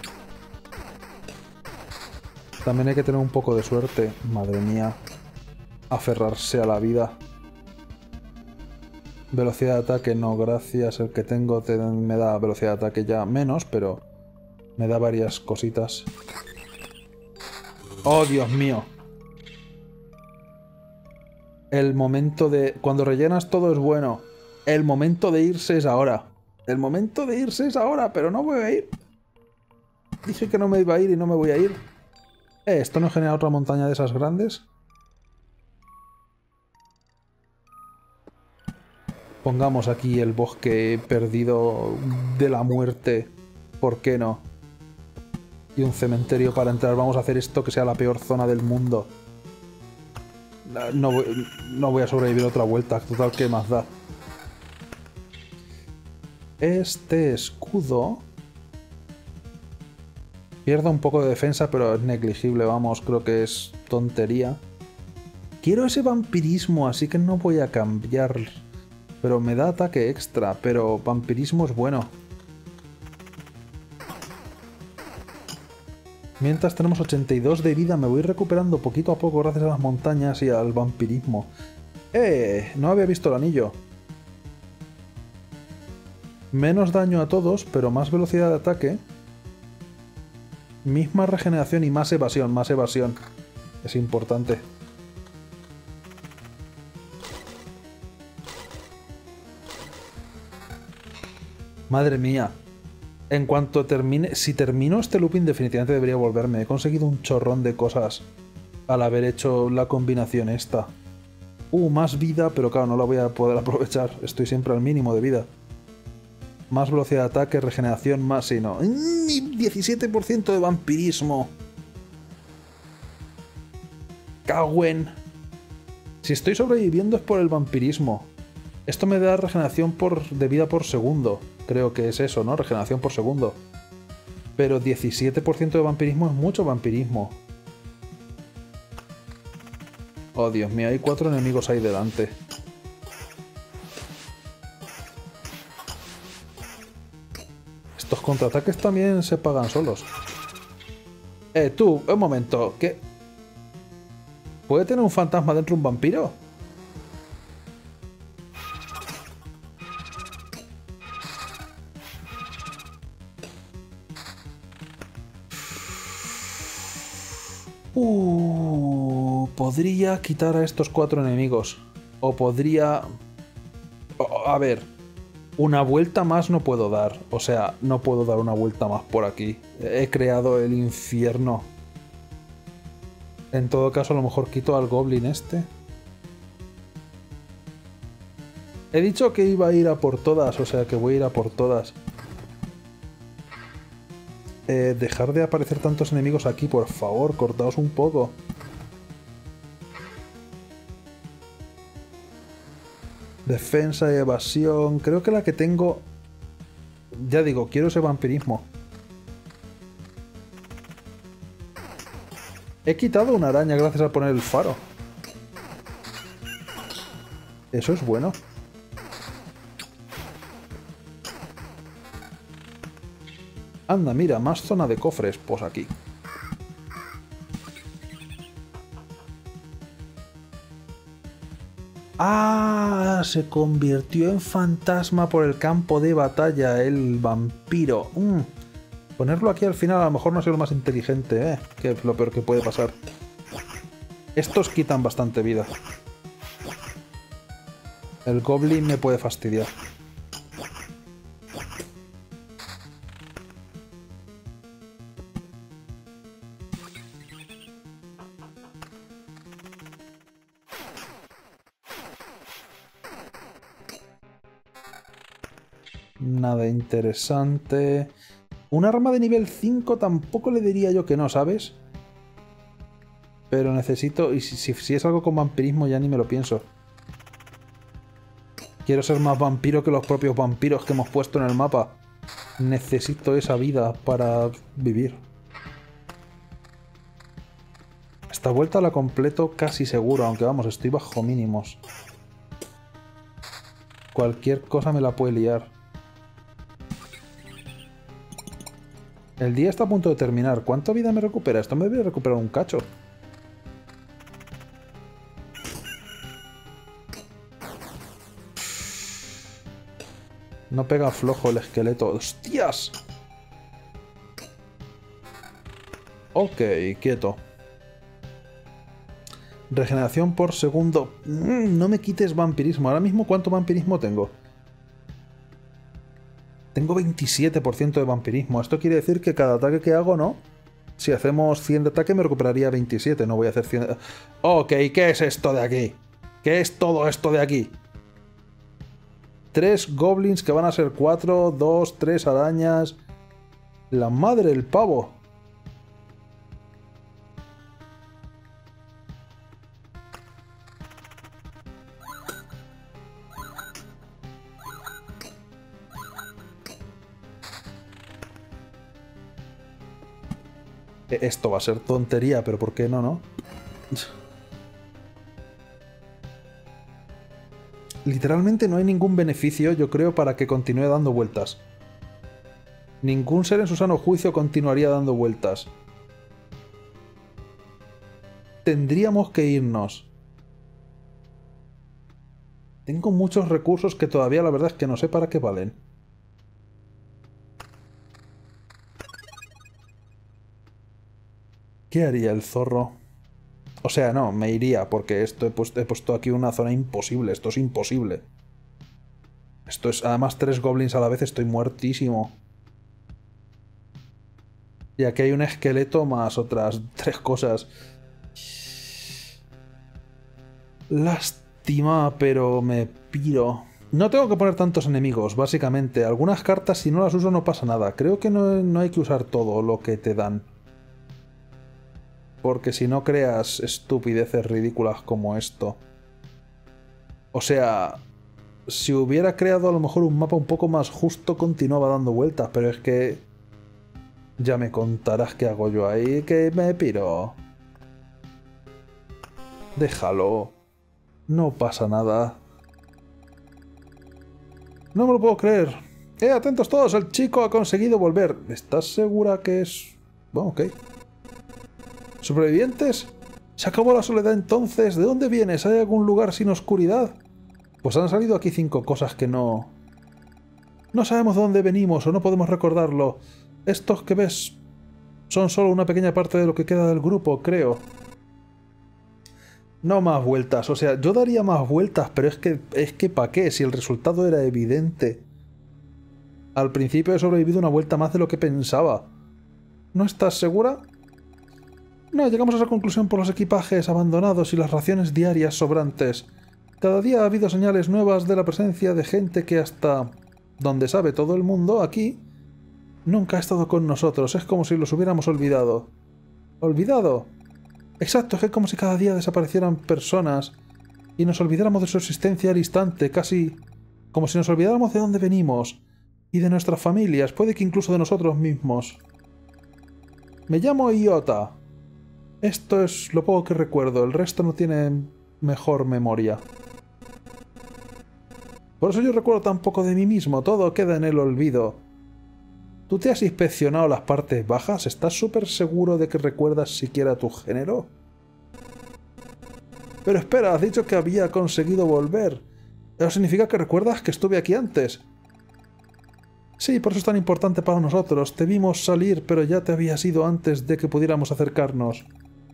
Speaker 1: También hay que tener un poco de suerte. Madre mía. Aferrarse a la vida. Velocidad de ataque, no, gracias. El que tengo te, me da velocidad de ataque ya menos, pero... Me da varias cositas. ¡Oh, Dios mío! El momento de... Cuando rellenas todo es bueno. El momento de irse es ahora. El momento de irse es ahora, pero no voy a ir. Dije que no me iba a ir y no me voy a ir. Eh, ¿esto no genera otra montaña de esas grandes? Pongamos aquí el bosque perdido de la muerte. ¿Por qué no? Y un cementerio para entrar. Vamos a hacer esto que sea la peor zona del mundo. No voy, no voy a sobrevivir otra vuelta. Total, ¿qué más da? Este escudo... Pierdo un poco de defensa, pero es negligible, vamos, creo que es tontería. Quiero ese vampirismo, así que no voy a cambiar. Pero me da ataque extra, pero vampirismo es bueno. Mientras tenemos ochenta y dos de vida, me voy recuperando poquito a poco gracias a las montañas y al vampirismo. ¡Eh! No había visto el anillo. Menos daño a todos, pero más velocidad de ataque. Misma regeneración y más evasión, más evasión. Es importante. Madre mía. En cuanto termine... Si termino este looping definitivamente debería volverme. He conseguido un chorrón de cosas al haber hecho la combinación esta. Uh, más vida, pero claro, no la voy a poder aprovechar. Estoy siempre al mínimo de vida. Más velocidad de ataque, regeneración, más y no. diecisiete por ciento de vampirismo. Cagüen. Si estoy sobreviviendo es por el vampirismo. Esto me da regeneración por, de vida por segundo. Creo que es eso, ¿no? Regeneración por segundo. Pero diecisiete por ciento de vampirismo es mucho vampirismo. Oh, Dios mío, hay cuatro enemigos ahí delante. Estos contraataques también se pagan solos. Eh, tú, un momento, ¿qué? ¿Puede tener un fantasma dentro un vampiro? Uh, podría quitar a estos cuatro enemigos. O podría... Oh, a ver... Una vuelta más no puedo dar. O sea, no puedo dar una vuelta más por aquí. He creado el infierno. En todo caso, a lo mejor quito al goblin este. He dicho que iba a ir a por todas, o sea que voy a ir a por todas. Eh, dejar de aparecer tantos enemigos aquí, por favor, cortaos un poco. Defensa y evasión. Creo que la que tengo... Ya digo, quiero ese vampirismo. He quitado una araña gracias a poner el faro. Eso es bueno. Anda, mira, más zona de cofres. Pues aquí. ¡Ah! Se convirtió en fantasma por el campo de batalla, el vampiro. Mm. Ponerlo aquí al final a lo mejor no es lo más inteligente, ¿eh? Que es lo peor que puede pasar. Estos quitan bastante vida. El goblin me puede fastidiar. Nada interesante. Un arma de nivel cinco tampoco le diría yo que no, ¿sabes? Pero necesito... Y si, si, si es algo con vampirismo ya ni me lo pienso. Quiero ser más vampiro que los propios vampiros que hemos puesto en el mapa. Necesito esa vida para vivir. Esta vuelta la completo casi seguro, aunque vamos, estoy bajo mínimos. Cualquier cosa me la puede liar. El día está a punto de terminar. ¿Cuánta vida me recupera? Esto me debe recuperar un cacho. No pega flojo el esqueleto. ¡Hostias! Ok, quieto. Regeneración por segundo. Mm, no me quites vampirismo. Ahora mismo, ¿cuánto vampirismo tengo? Tengo veintisiete por ciento de vampirismo. Esto quiere decir que cada ataque que hago, ¿no? Si hacemos cien de ataque me recuperaría veintisiete. No voy a hacer cien... Ok, ¿qué es esto de aquí? ¿Qué es todo esto de aquí? Tres goblins que van a ser cuatro, dos, tres arañas. La madre del pavo. Esto va a ser tontería, pero ¿por qué no, no? Literalmente no hay ningún beneficio, yo creo, para que continúe dando vueltas. Ningún ser en su sano juicio continuaría dando vueltas. Tendríamos que irnos. Tengo muchos recursos que todavía la verdad es que no sé para qué valen. ¿Qué haría el zorro? O sea, no, me iría, porque esto he puesto, he puesto aquí una zona imposible. Esto es imposible. Esto es, además, tres goblins a la vez, estoy muertísimo. Y aquí hay un esqueleto más otras tres cosas. Lástima, pero me piro. No tengo que poner tantos enemigos, básicamente. Algunas cartas, si no las uso, no pasa nada. Creo que no, no hay que usar todo lo que te dan. Porque si no creas estupideces ridículas como esto. O sea, si hubiera creado a lo mejor un mapa un poco más justo, continuaba dando vueltas, pero es que... Ya me contarás qué hago yo ahí, que me piro. Déjalo. No pasa nada. No me lo puedo creer. Eh, atentos todos, el chico ha conseguido volver. ¿Estás segura que es...? Bueno, ok. ¿Sobrevivientes? ¿Se acabó la soledad entonces? ¿De dónde vienes? ¿Hay algún lugar sin oscuridad? Pues han salido aquí cinco cosas que no... No sabemos de dónde venimos o no podemos recordarlo. Estos que ves son solo una pequeña parte de lo que queda del grupo, creo. No más vueltas, o sea, yo daría más vueltas, pero es que, es que ¿para qué? Si el resultado era evidente. Al principio he sobrevivido una vuelta más de lo que pensaba. ¿No estás segura? No, llegamos a esa conclusión por los equipajes abandonados y las raciones diarias sobrantes. Cada día ha habido señales nuevas de la presencia de gente que hasta donde sabe todo el mundo, aquí, nunca ha estado con nosotros. Es como si los hubiéramos olvidado. ¿Olvidado? Exacto, es que como si cada día desaparecieran personas y nos olvidáramos de su existencia al instante, casi como si nos olvidáramos de dónde venimos y de nuestras familias, puede que incluso de nosotros mismos. Me llamo Iota. Esto es lo poco que recuerdo, el resto no tiene mejor memoria. Por eso yo recuerdo tan poco de mí mismo, todo queda en el olvido. ¿Tú te has inspeccionado las partes bajas? ¿Estás súper seguro de que recuerdas siquiera tu género? Pero espera, has dicho que había conseguido volver. ¿Eso significa que recuerdas que estuve aquí antes? Sí, por eso es tan importante para nosotros. Te vimos salir, pero ya te habías ido antes de que pudiéramos acercarnos.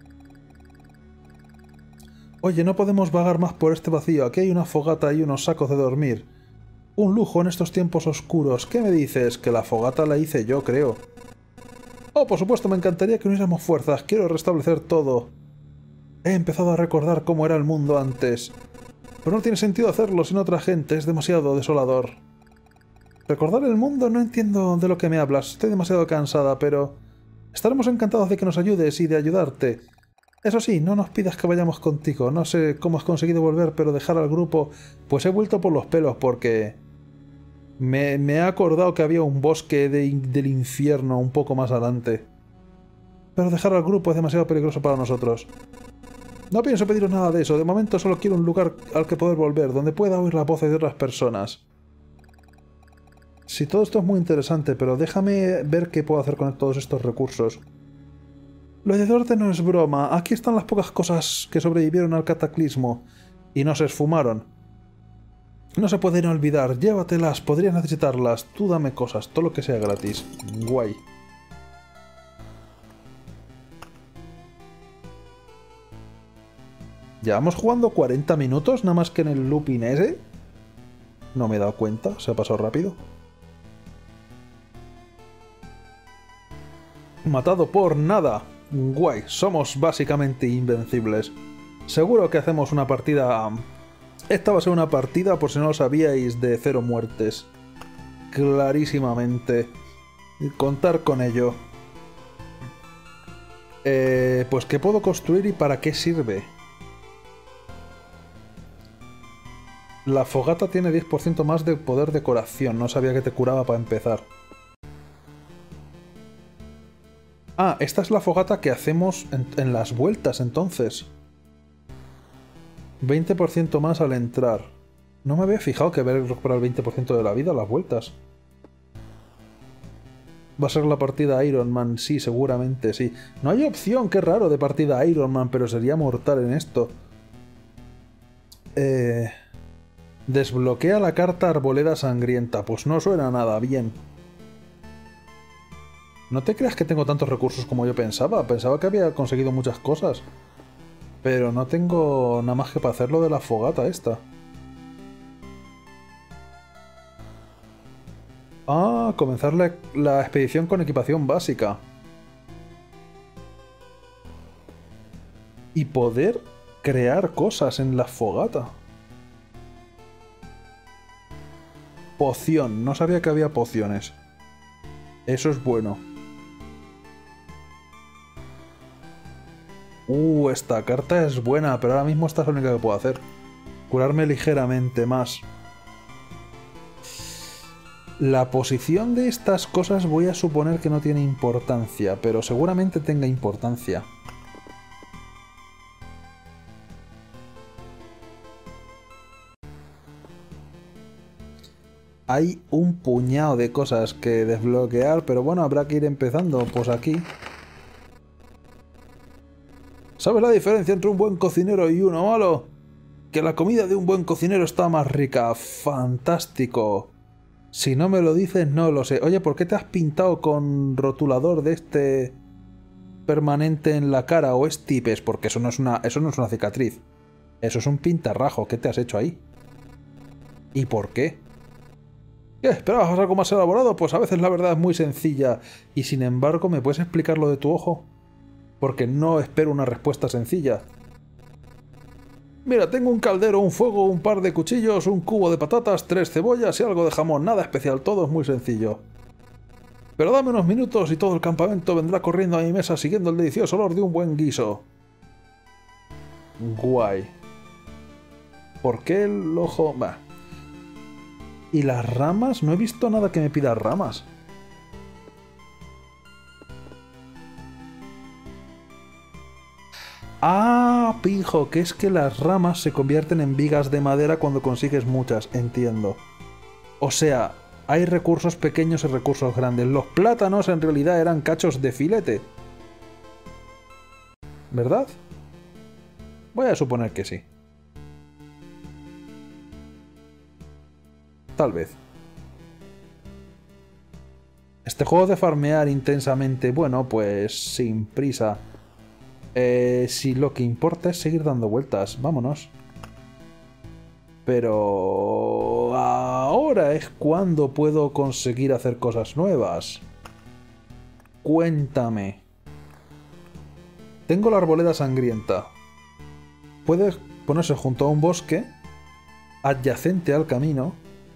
Speaker 1: Oye, no podemos vagar más por este vacío. Aquí hay una fogata y unos sacos de dormir. Un lujo en estos tiempos oscuros. ¿Qué me dices? Que la fogata la hice yo, creo. Oh, por supuesto, me encantaría que uniéramos fuerzas. Quiero restablecer todo. He empezado a recordar cómo era el mundo antes. Pero no tiene sentido hacerlo sin otra gente. Es demasiado desolador. ¿Recordar el mundo? No entiendo de lo que me hablas. Estoy demasiado cansada, pero... estaremos encantados de que nos ayudes y de ayudarte. Eso sí, no nos pidas que vayamos contigo. No sé cómo has conseguido volver, pero dejar al grupo... Pues he vuelto por los pelos porque... Me, me he acordado que había un bosque de, del infierno un poco más adelante. Pero dejar al grupo es demasiado peligroso para nosotros. No pienso pediros nada de eso. De momento solo quiero un lugar al que poder volver, donde pueda oír las voces de otras personas. Sí, todo esto es muy interesante, pero déjame ver qué puedo hacer con todos estos recursos. Lo de Dorte no es broma. Aquí están las pocas cosas que sobrevivieron al cataclismo y no se esfumaron. No se pueden olvidar. Llévatelas, podrías necesitarlas. Tú dame cosas, todo lo que sea gratis. Guay. ¿Llevamos jugando cuarenta minutos nada más que en el looping ese? No me he dado cuenta, se ha pasado rápido. Matado por nada. Guay, somos básicamente invencibles. Seguro que hacemos una partida... Esta va a ser una partida, por si no lo sabíais, de cero muertes. Clarísimamente. Contar con ello. Eh, pues ¿qué puedo construir y para qué sirve? La fogata tiene diez por ciento más de poder de curación. No sabía que te curaba para empezar. Ah, esta es la fogata que hacemos en, en las vueltas, entonces. veinte por ciento más al entrar. No me había fijado que haber recuperado el veinte por ciento de la vida a las vueltas. Va a ser la partida Iron Man, sí, seguramente sí. No hay opción, qué raro, de partida Iron Man, pero sería mortal en esto. Eh... Desbloquea la carta Arboleda Sangrienta. Pues no suena nada bien. No te creas que tengo tantos recursos como yo pensaba. Pensaba que había conseguido muchas cosas. Pero no tengo nada más que para hacerlo de la fogata esta. Ah, comenzar la, la expedición con equipación básica. Y poder crear cosas en la fogata. Poción. No sabía que había pociones. Eso es bueno. Uh, esta carta es buena, pero ahora mismo esta es la única que puedo hacer. Curarme ligeramente más. La posición de estas cosas voy a suponer que no tiene importancia, pero seguramente tenga importancia. Hay un puñado de cosas que desbloquear, pero bueno, habrá que ir empezando. Pues aquí... ¿Sabes la diferencia entre un buen cocinero y uno malo? Que la comida de un buen cocinero está más rica. ¡Fantástico! Si no me lo dices, no lo sé. Oye, ¿por qué te has pintado con rotulador de este permanente en la cara? ¿O es tipes? Porque eso no es una, eso no es una cicatriz. Eso es un pintarrajo. ¿Qué te has hecho ahí? ¿Y por qué? ¿Qué? ¿Esperabas algo más elaborado? Pues a veces la verdad es muy sencilla. Y sin embargo, ¿me puedes explicar lo de tu ojo? Porque no espero una respuesta sencilla. Mira, tengo un caldero, un fuego, un par de cuchillos, un cubo de patatas, tres cebollas y algo de jamón. Nada especial, todo es muy sencillo. Pero dame unos minutos y todo el campamento vendrá corriendo a mi mesa siguiendo el delicioso olor de un buen guiso. Guay. ¿Por qué el ojo...? Bah. ¿Y las ramas? No he visto nada que me pida ramas. Ah, pijo, que es que las ramas se convierten en vigas de madera cuando consigues muchas, entiendo. O sea, hay recursos pequeños y recursos grandes. Los plátanos en realidad eran cachos de filete. ¿Verdad? Voy a suponer que sí. Tal vez. Este juego de farmear intensamente, bueno, pues sin prisa. Eh, si lo que importa es seguir dando vueltas, vámonos. Pero ahora es cuando puedo conseguir hacer cosas nuevas. Cuéntame. Tengo la arboleda sangrienta. Puede ponerse junto a un bosque adyacente al camino.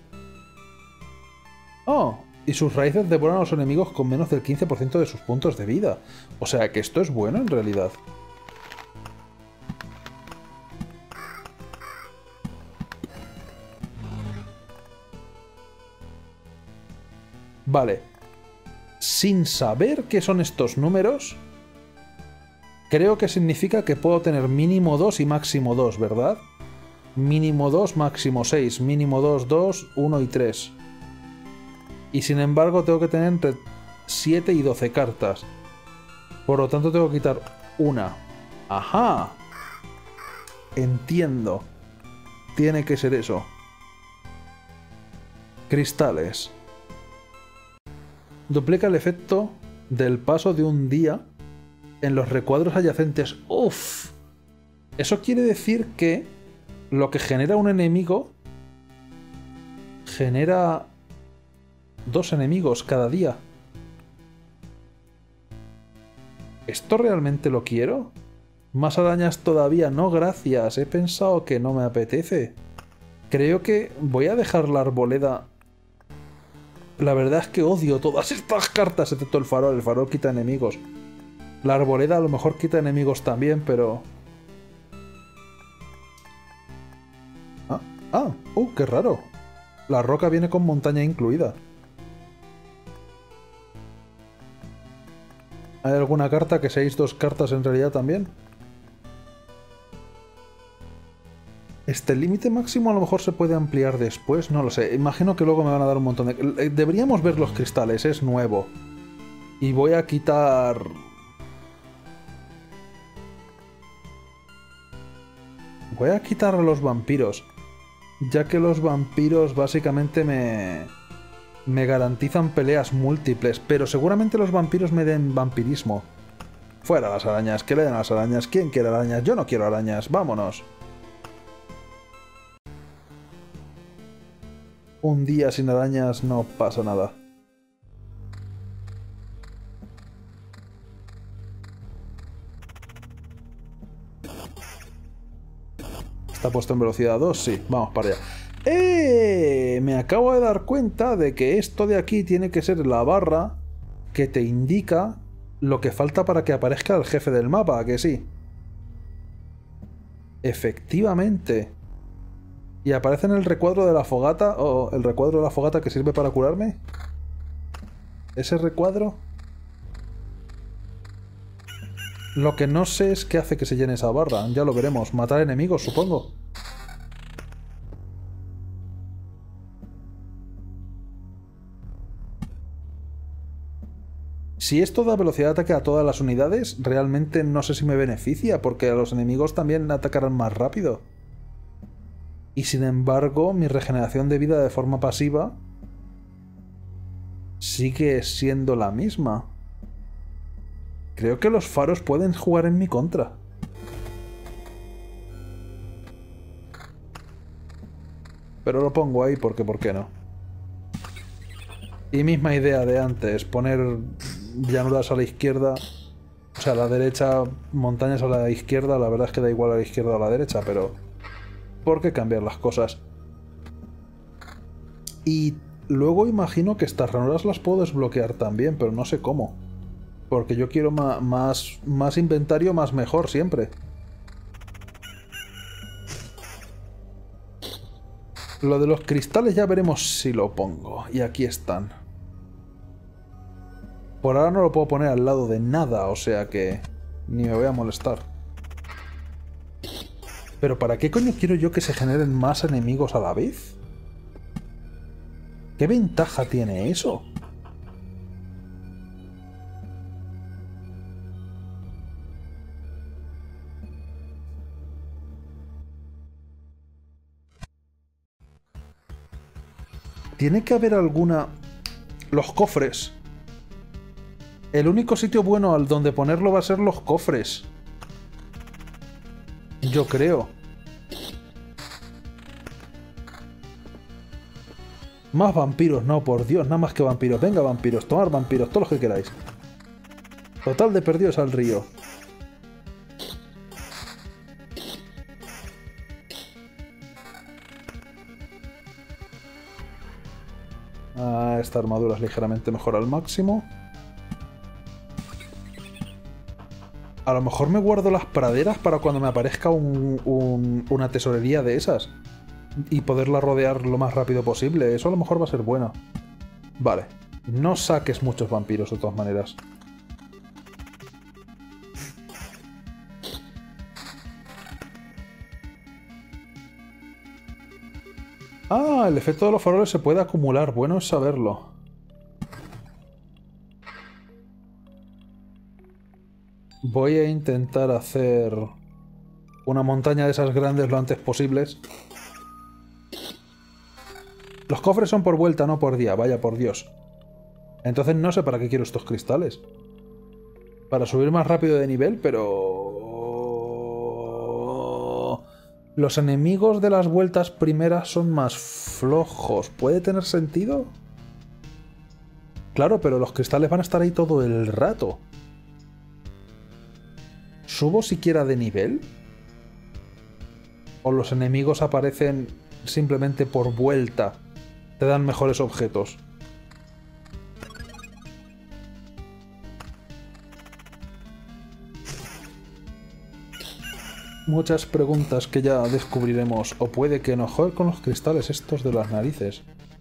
Speaker 1: Oh, y sus raíces devoran a los enemigos con menos del quince por ciento de sus puntos de vida. O sea que esto es bueno en realidad. Vale. Sin saber qué son estos números, creo que significa que puedo tener mínimo dos y máximo dos, ¿verdad? Mínimo dos, máximo seis. Mínimo dos, dos, uno y tres. Y sin embargo tengo que tener entre siete y doce cartas. Por lo tanto tengo que quitar una. ¡Ajá! Entiendo. Tiene que ser eso. Cristales. Duplica el efecto del paso de un día en los recuadros adyacentes. ¡Uf! Eso quiere decir que lo que genera un enemigo genera dos enemigos cada día. ¿Esto realmente lo quiero? Más arañas todavía no, gracias. He pensado que no me apetece. Creo que voy a dejar la arboleda. La verdad es que odio todas estas cartas, excepto el farol. El farol quita enemigos. La arboleda a lo mejor quita enemigos también, pero... Ah, ah, uh, qué raro. La roca viene con montaña incluida. ¿Hay alguna carta que seáis dos cartas en realidad también? Este límite máximo a lo mejor se puede ampliar después, no lo sé. Imagino que luego me van a dar un montón de... Deberíamos ver los cristales, es nuevo. Y voy a quitar... Voy a quitar a los vampiros. Ya que los vampiros básicamente me... Me garantizan peleas múltiples, pero seguramente los vampiros me den vampirismo. Fuera las arañas, que le den a las arañas. ¿Quién quiere arañas? Yo no quiero arañas, vámonos. Un día sin arañas no pasa nada. ¿Está puesto en velocidad dos? Sí, vamos para allá. ¡Eh! Me acabo de dar cuenta de que esto de aquí tiene que ser la barra que te indica lo que falta para que aparezca el jefe del mapa, ¿a que sí? Efectivamente. ¿Y aparece en el recuadro de la fogata? ¿O el recuadro de la fogata que sirve para curarme? ¿Ese recuadro? Lo que no sé es qué hace que se llene esa barra. Ya lo veremos. Matar enemigos, supongo. Si esto da velocidad de ataque a todas las unidades, realmente no sé si me beneficia, porque a los enemigos también atacarán más rápido. Y sin embargo, mi regeneración de vida de forma pasiva sigue siendo la misma. Creo que los faros pueden jugar en mi contra. Pero lo pongo ahí porque ¿por qué no? Y misma idea de antes, poner llanuras a la izquierda, o sea, a la derecha, montañas a la izquierda, la verdad es que da igual a la izquierda o a la derecha, pero ¿por qué cambiar las cosas? Y luego imagino que estas ranuras las puedo desbloquear también, pero no sé cómo. Porque yo quiero ma más, más inventario, más mejor siempre. Lo de los cristales ya veremos si lo pongo. Y aquí están. Por ahora no lo puedo poner al lado de nada, o sea que ni me voy a molestar. Pero ¿para qué coño quiero yo que se generen más enemigos a la vez? ¿Qué ventaja tiene eso? Tiene que haber alguna... Los cofres. El único sitio bueno al donde ponerlo va a ser los cofres. Yo creo. Más vampiros, no, por Dios, nada más que vampiros. Venga, vampiros, tomar vampiros, todos los que queráis. Total de perdidos al río. Ah, esta armadura es ligeramente mejor al máximo. A lo mejor me guardo las praderas para cuando me aparezca un, un, una tesorería de esas. Y poderla rodear lo más rápido posible. Eso a lo mejor va a ser bueno. Vale. No saques muchos vampiros de todas maneras. Ah, el efecto de los faroles se puede acumular. Bueno es saberlo. Voy a intentar hacer una montaña de esas grandes lo antes posibles. Los cofres son por vuelta, no por día. Vaya por Dios. Entonces no sé para qué quiero estos cristales. Para subir más rápido de nivel, pero... Los enemigos de las vueltas primeras son más flojos. ¿Puede tener sentido? Claro, pero los cristales van a estar ahí todo el rato. ¿Subo siquiera de nivel? ¿O los enemigos aparecen simplemente por vuelta? Te dan mejores objetos. Muchas preguntas que ya descubriremos. O puede que no. Joder con los cristales estos de las narices.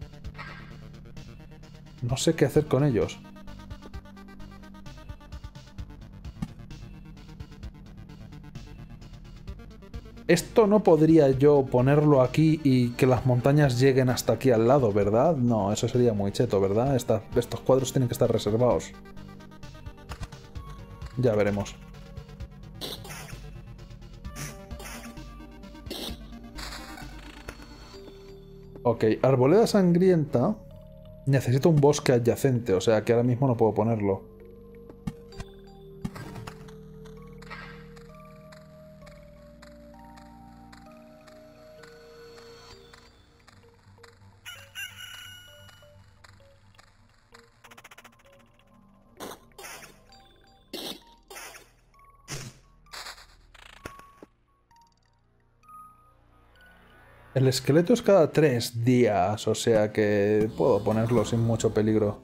Speaker 1: No sé qué hacer con ellos. Esto no podría yo ponerlo aquí y que las montañas lleguen hasta aquí al lado, ¿verdad? No, eso sería muy cheto, ¿verdad? Esta, estos cuadros tienen que estar reservados. Ya veremos. Ok, arboleda sangrienta. Necesito un bosque adyacente, o sea que ahora mismo no puedo ponerlo. El esqueleto es cada tres días, o sea que puedo ponerlo sin mucho peligro.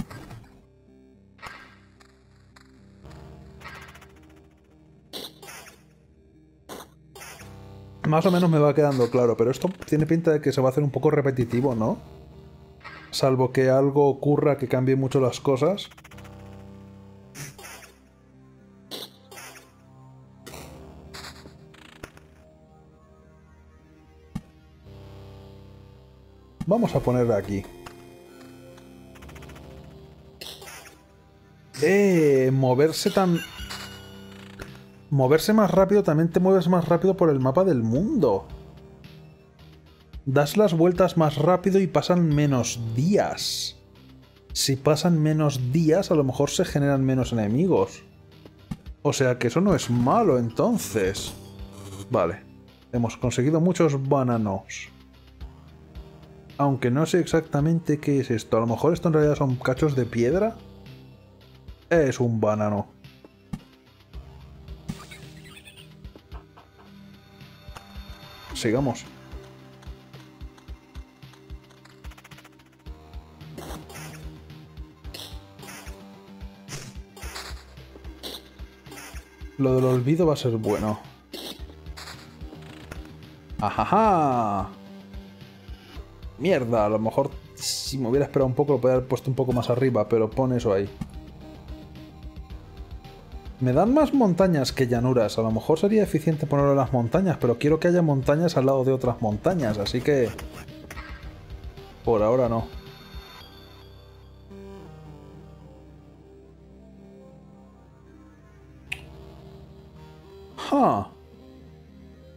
Speaker 1: Más o menos me va quedando claro, pero esto tiene pinta de que se va a hacer un poco repetitivo, ¿no? Salvo que algo ocurra que cambie mucho las cosas. Vamos a poner aquí. Eh, moverse tan... Moverse más rápido también te mueves más rápido por el mapa del mundo. Das las vueltas más rápido y pasan menos días. Si pasan menos días, a lo mejor se generan menos enemigos. O sea que eso no es malo, entonces. Vale. Hemos conseguido muchos bananos. Aunque no sé exactamente qué es esto. A lo mejor esto en realidad son cachos de piedra. Es un banano. Sigamos. Lo del olvido va a ser bueno. ¡Ajaja! Mierda, a lo mejor si me hubiera esperado un poco lo podría haber puesto un poco más arriba, pero pon eso ahí. Me dan más montañas que llanuras. A lo mejor sería eficiente ponerlo en las montañas, pero quiero que haya montañas al lado de otras montañas, así que... Por ahora no. ¡Ja!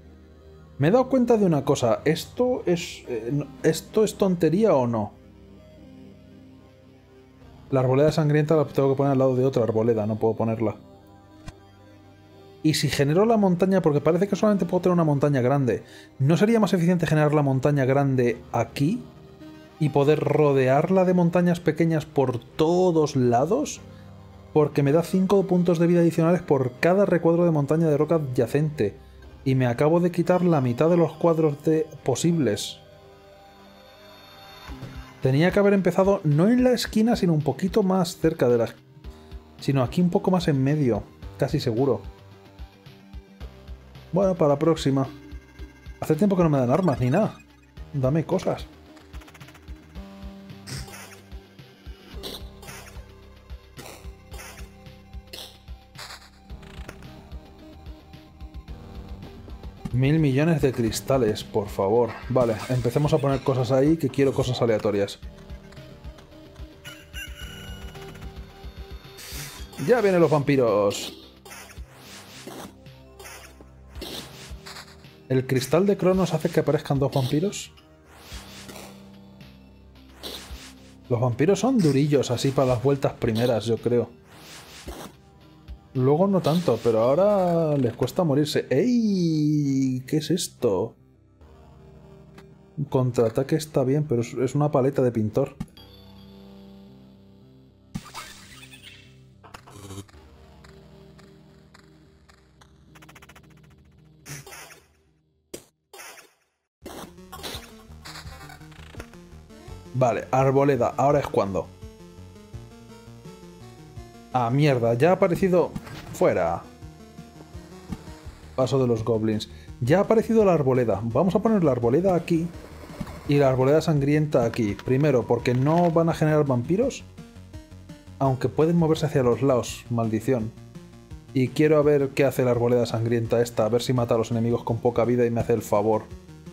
Speaker 1: Me he dado cuenta de una cosa. ¿Esto es... Eh, ¿Esto es tontería o no? La arboleda sangrienta la tengo que poner al lado de otra arboleda, no puedo ponerla. Y si genero la montaña, porque parece que solamente puedo tener una montaña grande, ¿no sería más eficiente generar la montaña grande aquí? Y poder rodearla de montañas pequeñas por todos lados, porque me da cinco puntos de vida adicionales por cada recuadro de montaña de roca adyacente, y me acabo de quitar la mitad de los cuadros de posibles. Tenía que haber empezado no en la esquina, sino un poquito más cerca de la... sino aquí un poco más en medio, casi seguro. Bueno, para la próxima. Hace tiempo que no me dan armas ni nada. Dame cosas. Mil millones de cristales, por favor. Vale, empecemos a poner cosas ahí, que quiero cosas aleatorias. Ya vienen los vampiros. ¿El cristal de Cronos hace que aparezcan dos vampiros? Los vampiros son durillos así para las vueltas primeras, yo creo. Luego no tanto, pero ahora les cuesta morirse. ¡Ey! ¿Qué es esto? Un contraataque está bien, pero es una paleta de pintor. Vale, arboleda, ahora es cuando. Ah, mierda, ya ha aparecido... Fuera. Paso de los goblins. Ya ha aparecido la arboleda. Vamos a poner la arboleda aquí y la arboleda sangrienta aquí. Primero, porque no van a generar vampiros, aunque pueden moverse hacia los lados, maldición. Y quiero a ver qué hace la arboleda sangrienta esta, a ver si mata a los enemigos con poca vida y me hace el favor.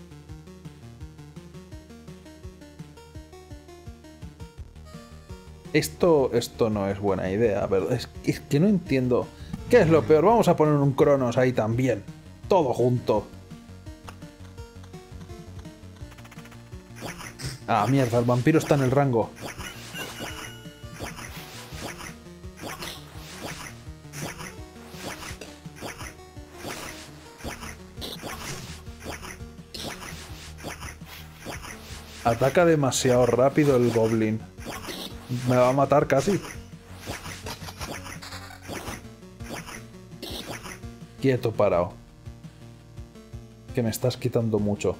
Speaker 1: Esto, esto no es buena idea, ¿verdad? Es, es que no entiendo. ¿Qué es lo peor? Vamos a poner un Cronos ahí también. Todo junto. Ah, mierda, el vampiro está en el rango. Ataca demasiado rápido el goblin. Me va a matar casi. Quieto, parado. Que me estás quitando mucho.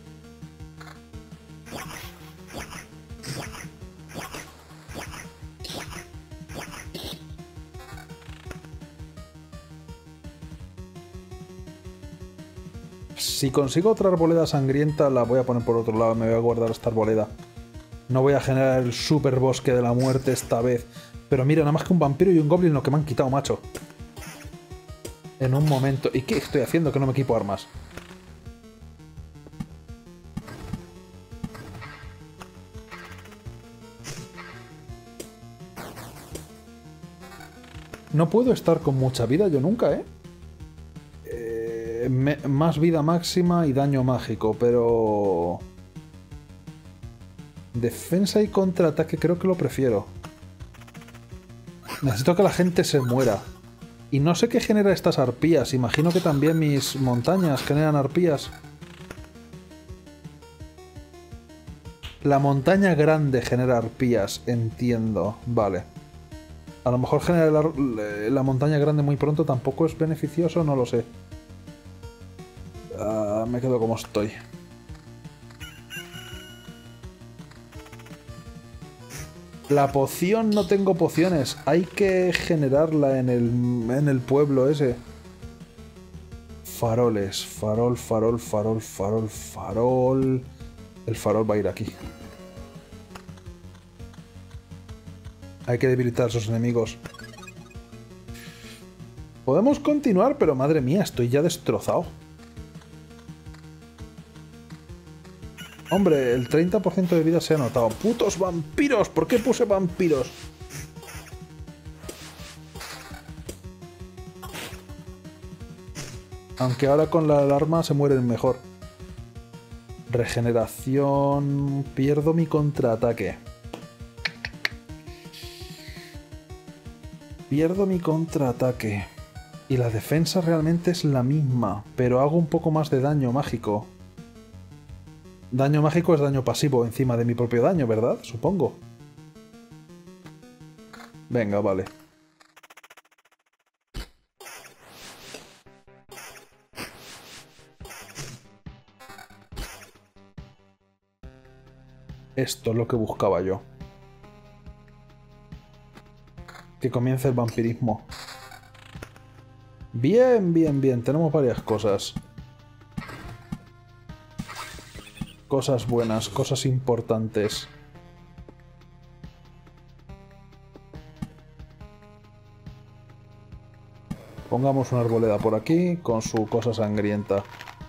Speaker 1: Si consigo otra arboleda sangrienta, la voy a poner por otro lado. Me voy a guardar esta arboleda. No voy a generar el super bosque de la muerte esta vez. Pero mira, nada más que un vampiro y un goblin lo que me han quitado, macho. En un momento. ¿Y qué estoy haciendo que no me equipo armas? No puedo estar con mucha vida yo nunca, ¿eh? eh me, más vida máxima y daño mágico, pero... Defensa y contraataque creo que lo prefiero. Necesito que la gente se muera. Y no sé qué genera estas arpías. Imagino que también mis montañas generan arpías. La montaña grande genera arpías, entiendo. Vale. A lo mejor generar la, la montaña grande muy pronto tampoco es beneficioso, no lo sé. Uh, me quedo como estoy. La poción, no tengo pociones. Hay que generarla en el, en el pueblo ese. Faroles. Farol, farol, farol, farol, farol. El farol va a ir aquí. Hay que debilitar a esos enemigos. Podemos continuar, pero madre mía, estoy ya destrozado. Hombre, el treinta por ciento de vida se ha notado. ¡Putos vampiros! ¿Por qué puse vampiros? Aunque ahora con la alarma se mueren mejor. Regeneración... Pierdo mi contraataque. Pierdo mi contraataque. Y la defensa realmente es la misma, pero hago un poco más de daño mágico. Daño mágico es daño pasivo encima de mi propio daño, ¿verdad? Supongo. Venga, vale. Esto es lo que buscaba yo. Que comience el vampirismo. Bien, bien, bien. Tenemos varias cosas. Cosas buenas, cosas importantes. Pongamos una arboleda por aquí con su cosa sangrienta.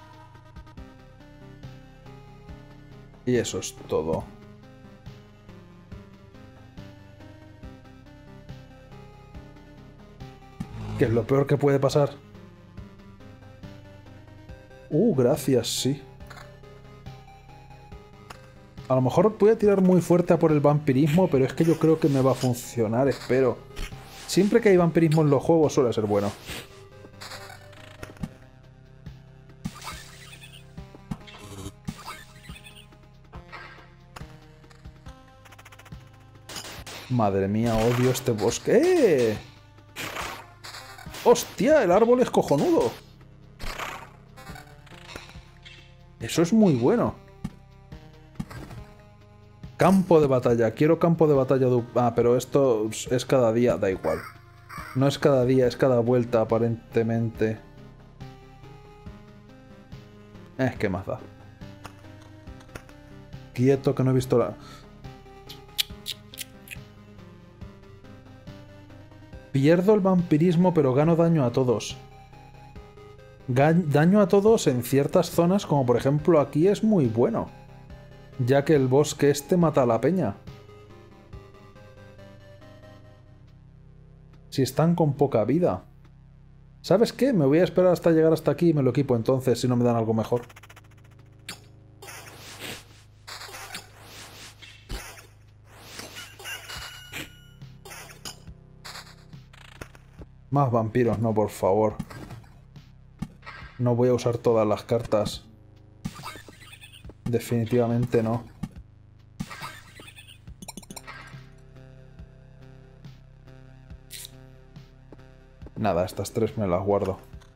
Speaker 1: Y eso es todo. ¿Qué es lo peor que puede pasar? Uh, gracias, sí. A lo mejor voy a tirar muy fuerte a por el vampirismo, pero es que yo creo que me va a funcionar, espero. Siempre que hay vampirismo en los juegos suele ser bueno. Madre mía, odio este bosque. ¡Eh! ¡Hostia! El árbol es cojonudo. Eso es muy bueno. Campo de batalla. Quiero campo de batalla. Ah, pero esto es cada día. Da igual. No es cada día, es cada vuelta, aparentemente. Es que más da. Quieto, que no he visto la... Pierdo el vampirismo, pero gano daño a todos. Ga- daño a todos en ciertas zonas, como por ejemplo aquí, es muy bueno. Ya que el bosque este mata a la peña. Si están con poca vida. ¿Sabes qué? Me voy a esperar hasta llegar hasta aquí y me lo equipo entonces, si no me dan algo mejor. Más vampiros, no, por favor. No voy a usar todas las cartas. Definitivamente no. Nada, estas tres me las guardo.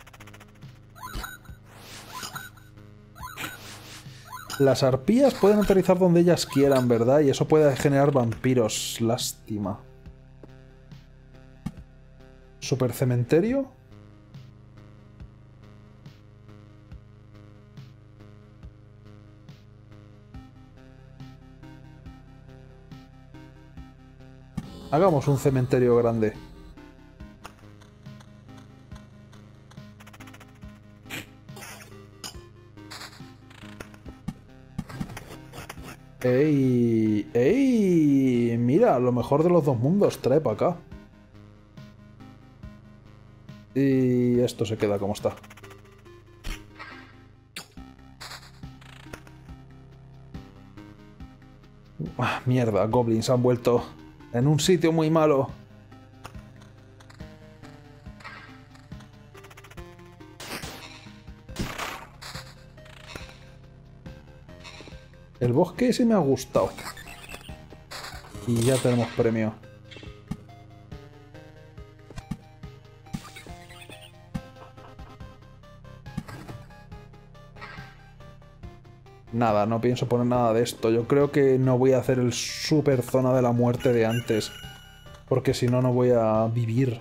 Speaker 1: Las arpías pueden aterrizar donde ellas quieran, ¿verdad? Y eso puede generar vampiros. Lástima. ¿Supercementerio? Hagamos un cementerio grande. ¡Ey! ¡Ey! Mira, lo mejor de los dos mundos. Trae para acá. Y esto se queda como está. Ah, mierda, goblins han vuelto en un sitio muy malo. El bosque ese me ha gustado. Y ya tenemos premio. Nada, no pienso poner nada de esto. Yo creo que no voy a hacer el super zona de la muerte de antes. Porque si no, no voy a vivir.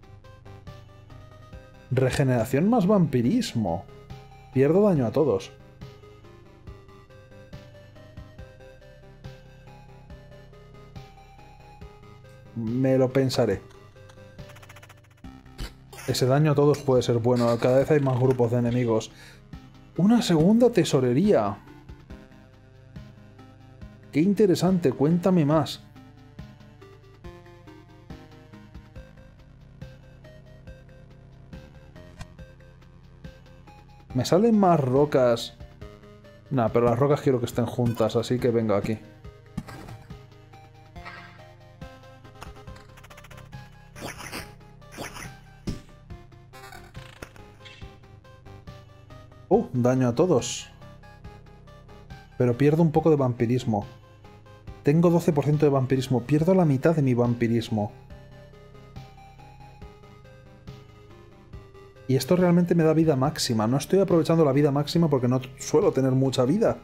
Speaker 1: Regeneración más vampirismo. Pierdo daño a todos. Me lo pensaré. Ese daño a todos puede ser bueno. Cada vez hay más grupos de enemigos. Una segunda tesorería. Qué interesante, cuéntame más. Me salen más rocas. Nah, pero las rocas quiero que estén juntas, así que venga aquí. Uh, daño a todos. Pero pierdo un poco de vampirismo. Tengo doce por ciento de vampirismo. Pierdo la mitad de mi vampirismo. Y esto realmente me da vida máxima. No estoy aprovechando la vida máxima porque no suelo tener mucha vida.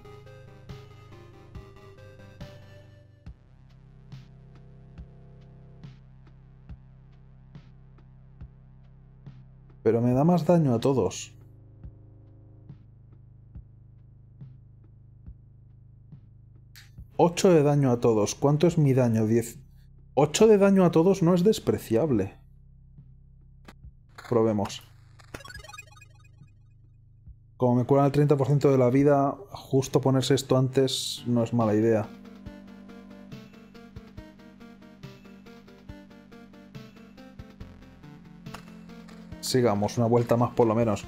Speaker 1: Pero me da más daño a todos. ocho de daño a todos. ¿Cuánto es mi daño? diez. ocho de daño a todos no es despreciable. Probemos. Como me curan el treinta por ciento de la vida, justo ponerse esto antes no es mala idea. Sigamos, una vuelta más por lo menos.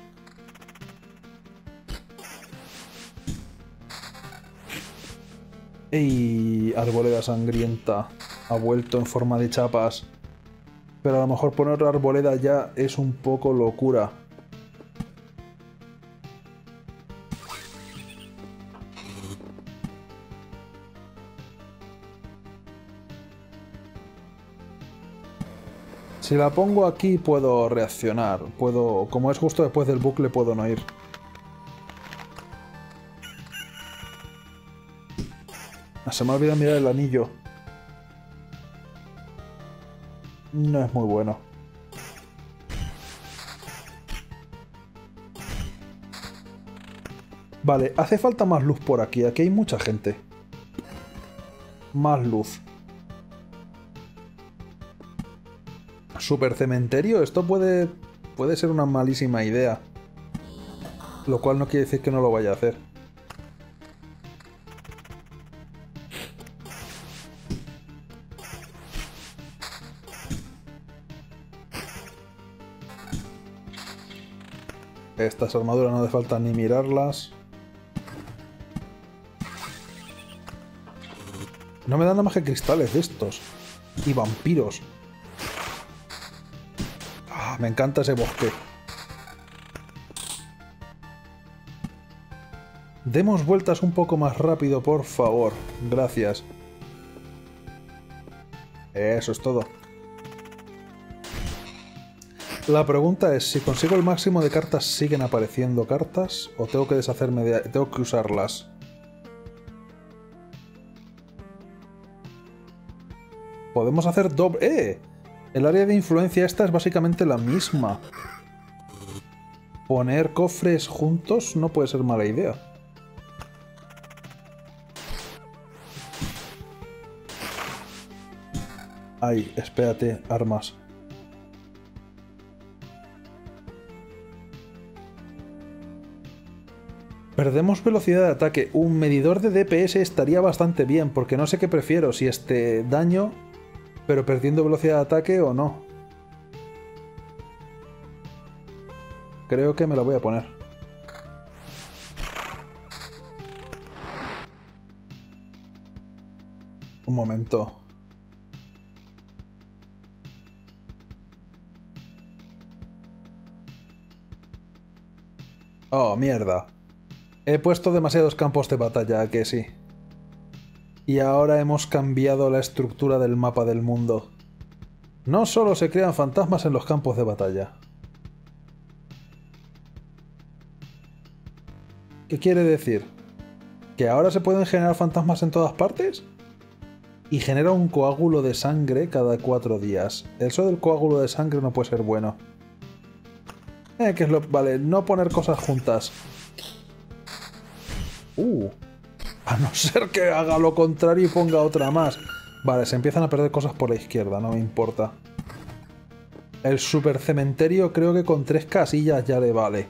Speaker 1: ¡Ey! Arboleda sangrienta. Ha vuelto en forma de chapas. Pero a lo mejor poner arboleda ya es un poco locura. Si la pongo aquí puedo reaccionar. Puedo, como es justo después del bucle, puedo no ir. Se me ha olvidado mirar el anillo. No es muy bueno. Vale, hace falta más luz por aquí. Aquí hay mucha gente. Más luz. Super cementerio. Esto puede, puede ser una malísima idea. Lo cual no quiere decir que no lo vaya a hacer. Estas armaduras no hace falta ni mirarlas. No me dan nada más que cristales de estos. Y vampiros. Ah, me encanta ese bosque. Demos vueltas un poco más rápido, por favor. Gracias. Eso es todo. La pregunta es, si consigo el máximo de cartas, ¿siguen apareciendo cartas? ¿O tengo que deshacerme de... tengo que usarlas? Podemos hacer doble... ¡Eh! El área de influencia esta es básicamente la misma. Poner cofres juntos no puede ser mala idea. Ay, espérate, armas. Perdemos velocidad de ataque. Un medidor de D P S estaría bastante bien, porque no sé qué prefiero, si este daño, pero perdiendo velocidad de ataque o no. Creo que me lo voy a poner. Un momento. Oh, mierda. He puesto demasiados campos de batalla, que sí. Y ahora hemos cambiado la estructura del mapa del mundo. No solo se crean fantasmas en los campos de batalla. ¿Qué quiere decir? ¿Que ahora se pueden generar fantasmas en todas partes? Y genera un coágulo de sangre cada cuatro días. Eso del coágulo de sangre no puede ser bueno. Eh, que es lo... Vale, no poner cosas juntas. Uh, a no ser que haga lo contrario y ponga otra más. Vale, se empiezan a perder cosas por la izquierda, no me importa. El super cementerio creo que con tres casillas ya le vale.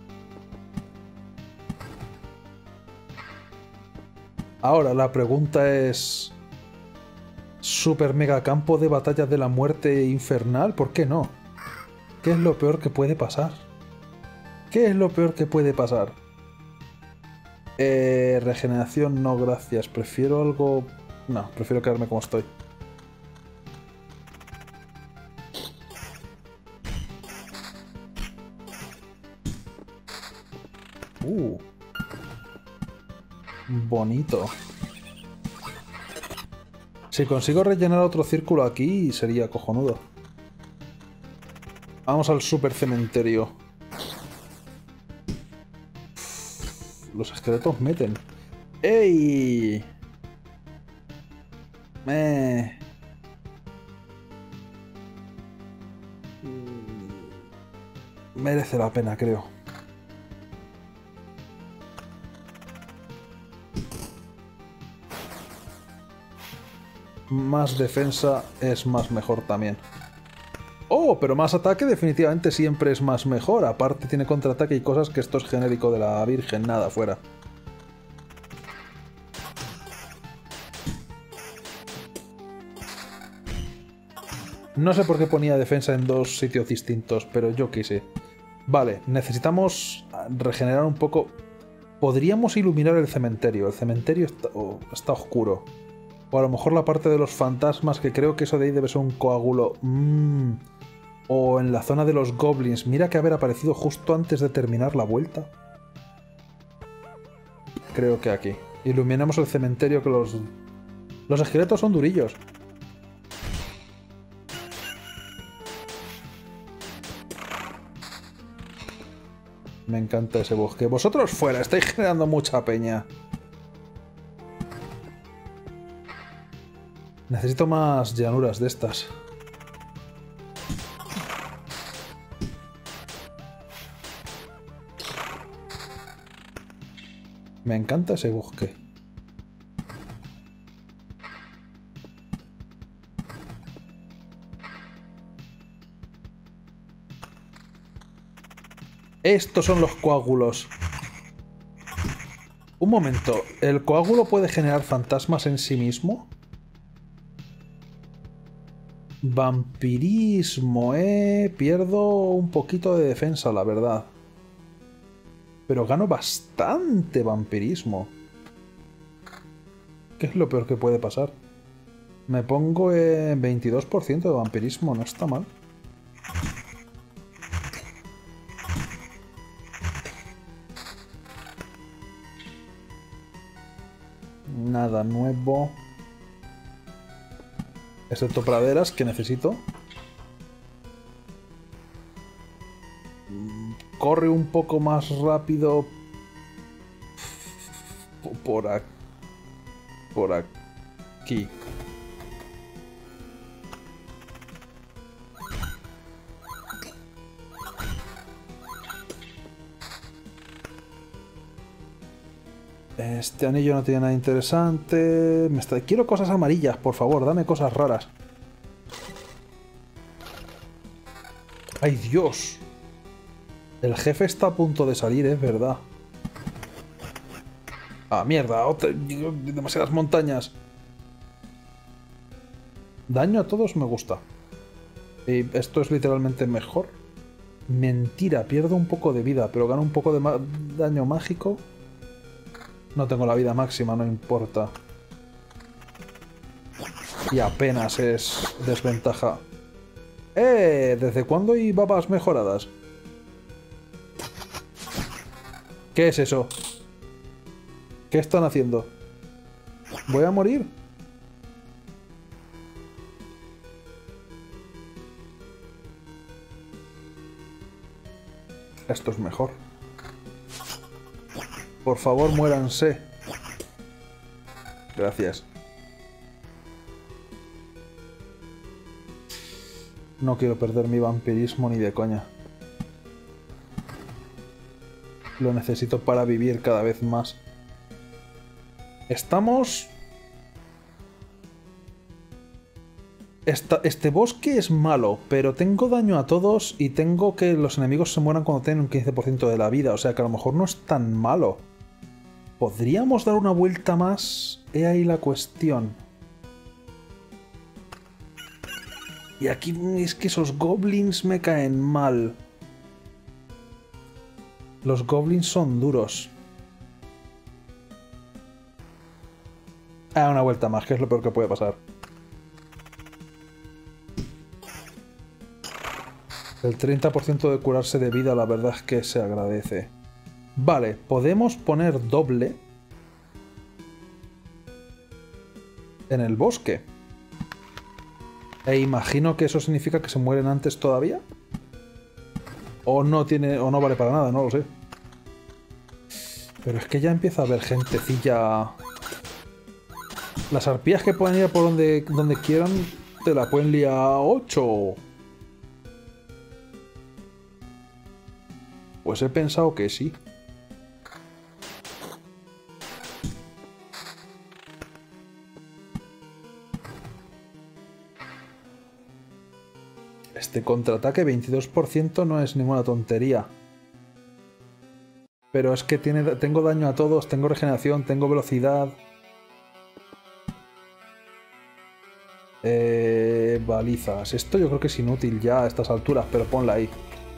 Speaker 1: Ahora la pregunta es... ¿Super mega campo de batallas de la muerte infernal? ¿Por qué no? ¿Qué es lo peor que puede pasar? ¿Qué es lo peor que puede pasar? Eh, regeneración no, gracias. Prefiero algo... No, prefiero quedarme como estoy. Uh. Bonito. Si consigo rellenar otro círculo aquí, sería cojonudo. Vamos al super cementerio. Los esqueletos meten. ¡Ey! Me... Merece la pena, creo. Más defensa es más mejor también. Oh, pero más ataque definitivamente siempre es más mejor. Aparte tiene contraataque y cosas que esto es genérico de la Virgen. Nada, fuera. No sé por qué ponía defensa en dos sitios distintos, pero yo quise. Vale, necesitamos regenerar un poco. Podríamos iluminar el cementerio. El cementerio está, oh, está oscuro. O a lo mejor la parte de los fantasmas, que creo que eso de ahí debe ser un coágulo. Mm. O en la zona de los goblins. Mira que haber aparecido justo antes de terminar la vuelta. Creo que aquí. Iluminamos el cementerio, que los... Los esqueletos son durillos. Me encanta ese bosque. Vosotros fuera, estáis generando mucha peña. Necesito más llanuras de estas. Me encanta ese bosque. Estos son los coágulos. Un momento, ¿el coágulo puede generar fantasmas en sí mismo? Vampirismo, eh. Pierdo un poquito de defensa, la verdad. Pero gano bastante vampirismo. ¿Qué es lo peor que puede pasar? Me pongo en veintidós por ciento de vampirismo, no está mal. Nada nuevo. Excepto praderas, que necesito. Corre un poco más rápido. Por aquí. Por aquí. Este anillo no tiene nada interesante. Me está... Quiero cosas amarillas, por favor, dame cosas raras. ¡Ay, Dios! El jefe está a punto de salir, es verdad. ¡Ah, mierda! Otra... Demasiadas montañas. Daño a todos me gusta. Y esto es literalmente mejor. Mentira, pierdo un poco de vida, pero gano un poco de ma... daño mágico. No tengo la vida máxima, no importa. Y apenas es desventaja. ¡Eh! ¿Desde cuándo hay babas mejoradas? ¿Qué es eso? ¿Qué están haciendo? ¿Voy a morir? Esto es mejor. Por favor, muéranse. Gracias. No quiero perder mi vampirismo ni de coña. Lo necesito para vivir cada vez más. Estamos... Esta, este bosque es malo, pero tengo daño a todos y tengo que los enemigos se mueran cuando tienen un quince por ciento de la vida. O sea que a lo mejor no es tan malo. ¿Podríamos dar una vuelta más? He ahí la cuestión. Y aquí es que esos goblins me caen mal. Los goblins son duros. Ah, una vuelta más, que es lo peor que puede pasar. El treinta por ciento de curarse de vida, la verdad es que se agradece. Vale, podemos poner doble en el bosque. E imagino que eso significa que se mueren antes todavía. O no tiene. O no vale para nada, no lo sé. Pero es que ya empieza a haber gentecilla. Las arpías que pueden ir por donde, donde quieran, te la pueden liar a ocho. Pues he pensado que sí. Este contraataque veintidós por ciento no es ninguna tontería. Pero es que tiene, tengo daño a todos, tengo regeneración, tengo velocidad. Eh, balizas. Esto yo creo que es inútil ya a estas alturas, pero ponla ahí.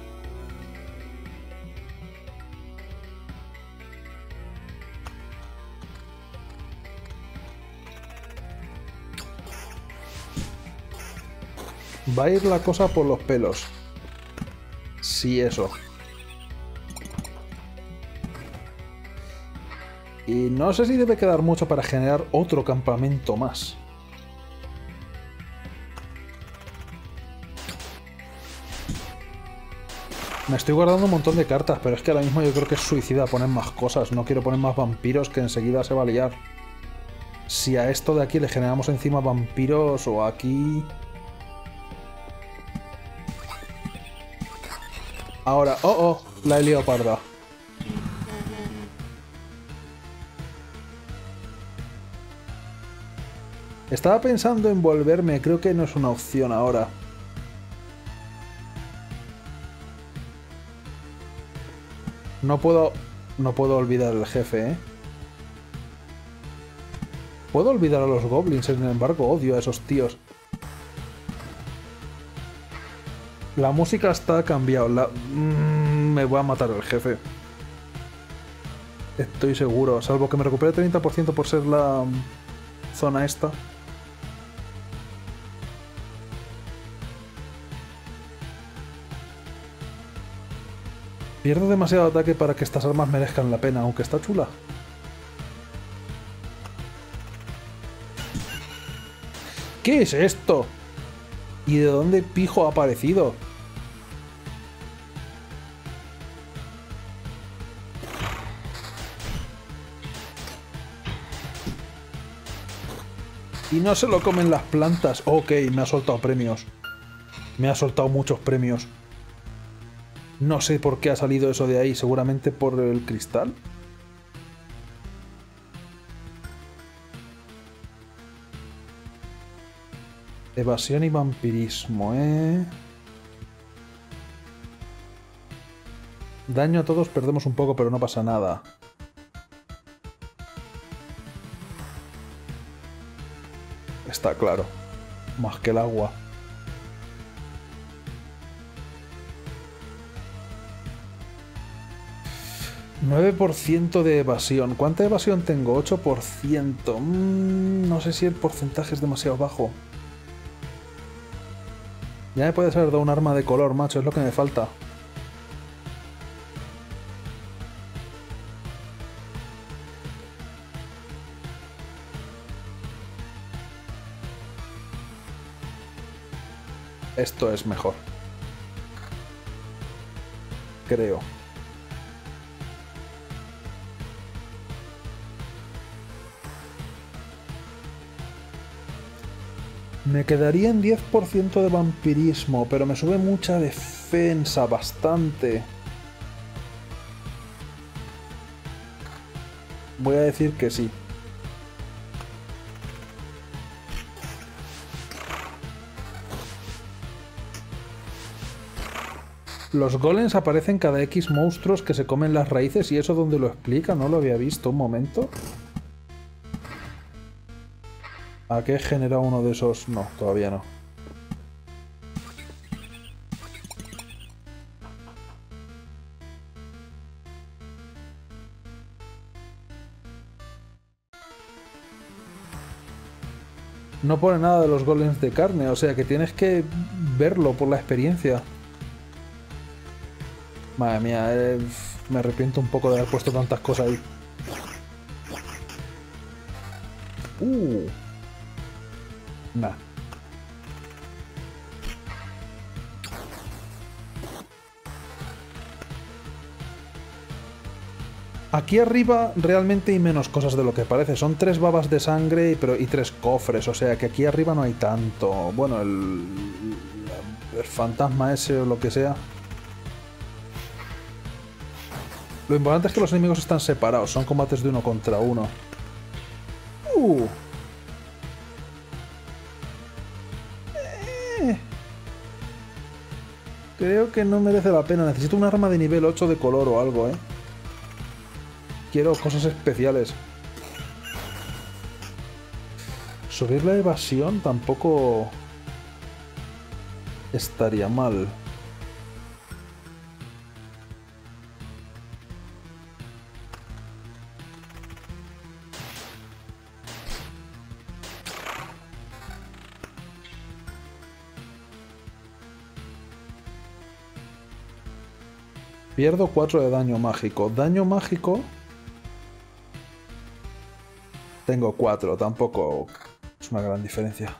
Speaker 1: Va a ir la cosa por los pelos. Sí, eso. Y no sé si debe quedar mucho para generar otro campamento más. Me estoy guardando un montón de cartas, pero es que ahora mismo yo creo que es suicida poner más cosas. No quiero poner más vampiros que enseguida se va a liar. Si a esto de aquí le generamos encima vampiros o aquí... Ahora, oh, oh, la he liado parda. Estaba pensando en volverme, creo que no es una opción ahora. No puedo... No puedo olvidar al jefe, ¿eh? Puedo olvidar a los goblins, sin embargo, odio a esos tíos. La música está cambiada. La... Mm, me voy a matar al jefe. Estoy seguro. Salvo que me recupere treinta por ciento por ser la zona esta. Pierdo demasiado ataque para que estas armas merezcan la pena, aunque está chula. ¿Qué es esto? ¿Y de dónde pijo ha aparecido? Y no se lo comen las plantas. Ok, me ha soltado premios. Me ha soltado muchos premios. No sé por qué ha salido eso de ahí. Seguramente por el cristal. Evasión y vampirismo, ¿eh? Daño a todos, perdemos un poco, pero no pasa nada. Está claro. Más que el agua. nueve por ciento de evasión. ¿Cuánta evasión tengo? ocho por ciento. Mm, no sé si el porcentaje es demasiado bajo. Ya me puedes haber dado un arma de color, macho. Es lo que me falta. Esto es mejor. Creo. Me quedaría en diez por ciento de vampirismo, pero me sube mucha defensa, bastante. Voy a decir que sí. Los golems aparecen cada X monstruos que se comen las raíces y eso donde lo explica, no lo había visto. Un momento. ¿A qué genera uno de esos? No, todavía no. No pone nada de los golems de carne, o sea que tienes que verlo por la experiencia. Madre mía, eh... Me arrepiento un poco de haber puesto tantas cosas ahí. Uh. Nah. Aquí arriba realmente hay menos cosas de lo que parece. Son tres babas de sangre y, pero, y tres cofres. O sea que aquí arriba no hay tanto. Bueno, el, el fantasma ese o lo que sea. Lo importante es que los enemigos están separados. Son combates de uno contra uno. Uh. Eh. Creo que no merece la pena. Necesito un arma de nivel ocho de color o algo, ¿eh? Quiero cosas especiales. Subir la evasión tampoco estaría mal. Pierdo cuatro de daño mágico. Daño mágico... Tengo cuatro, tampoco es una gran diferencia.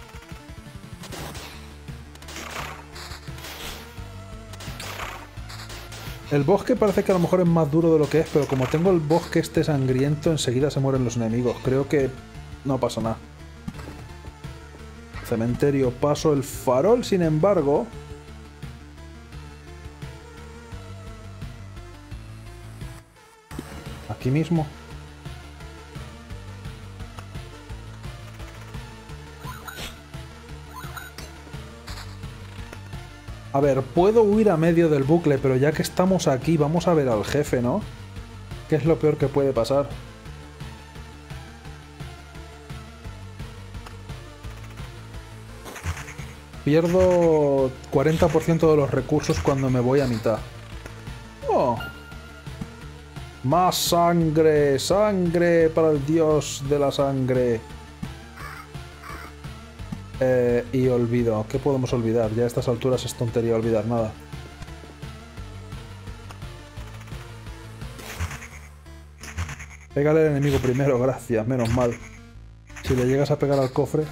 Speaker 1: El bosque parece que a lo mejor es más duro de lo que es, pero como tengo el bosque este sangriento, enseguida se mueren los enemigos. Creo que no pasa nada. Cementerio, paso el farol, sin embargo... Aquí mismo. A ver, puedo huir a medio del bucle, pero ya que estamos aquí, vamos a ver al jefe, ¿no? ¿Qué es lo peor que puede pasar? Pierdo cuarenta por ciento de los recursos cuando me voy a mitad. ¡Oh! ¡Más sangre! ¡Sangre para el dios de la sangre! Eh, y olvido. ¿Qué podemos olvidar? Ya a estas alturas es tontería olvidar nada. Pégale al enemigo primero, gracias, menos mal. Si le llegas a pegar al cofre...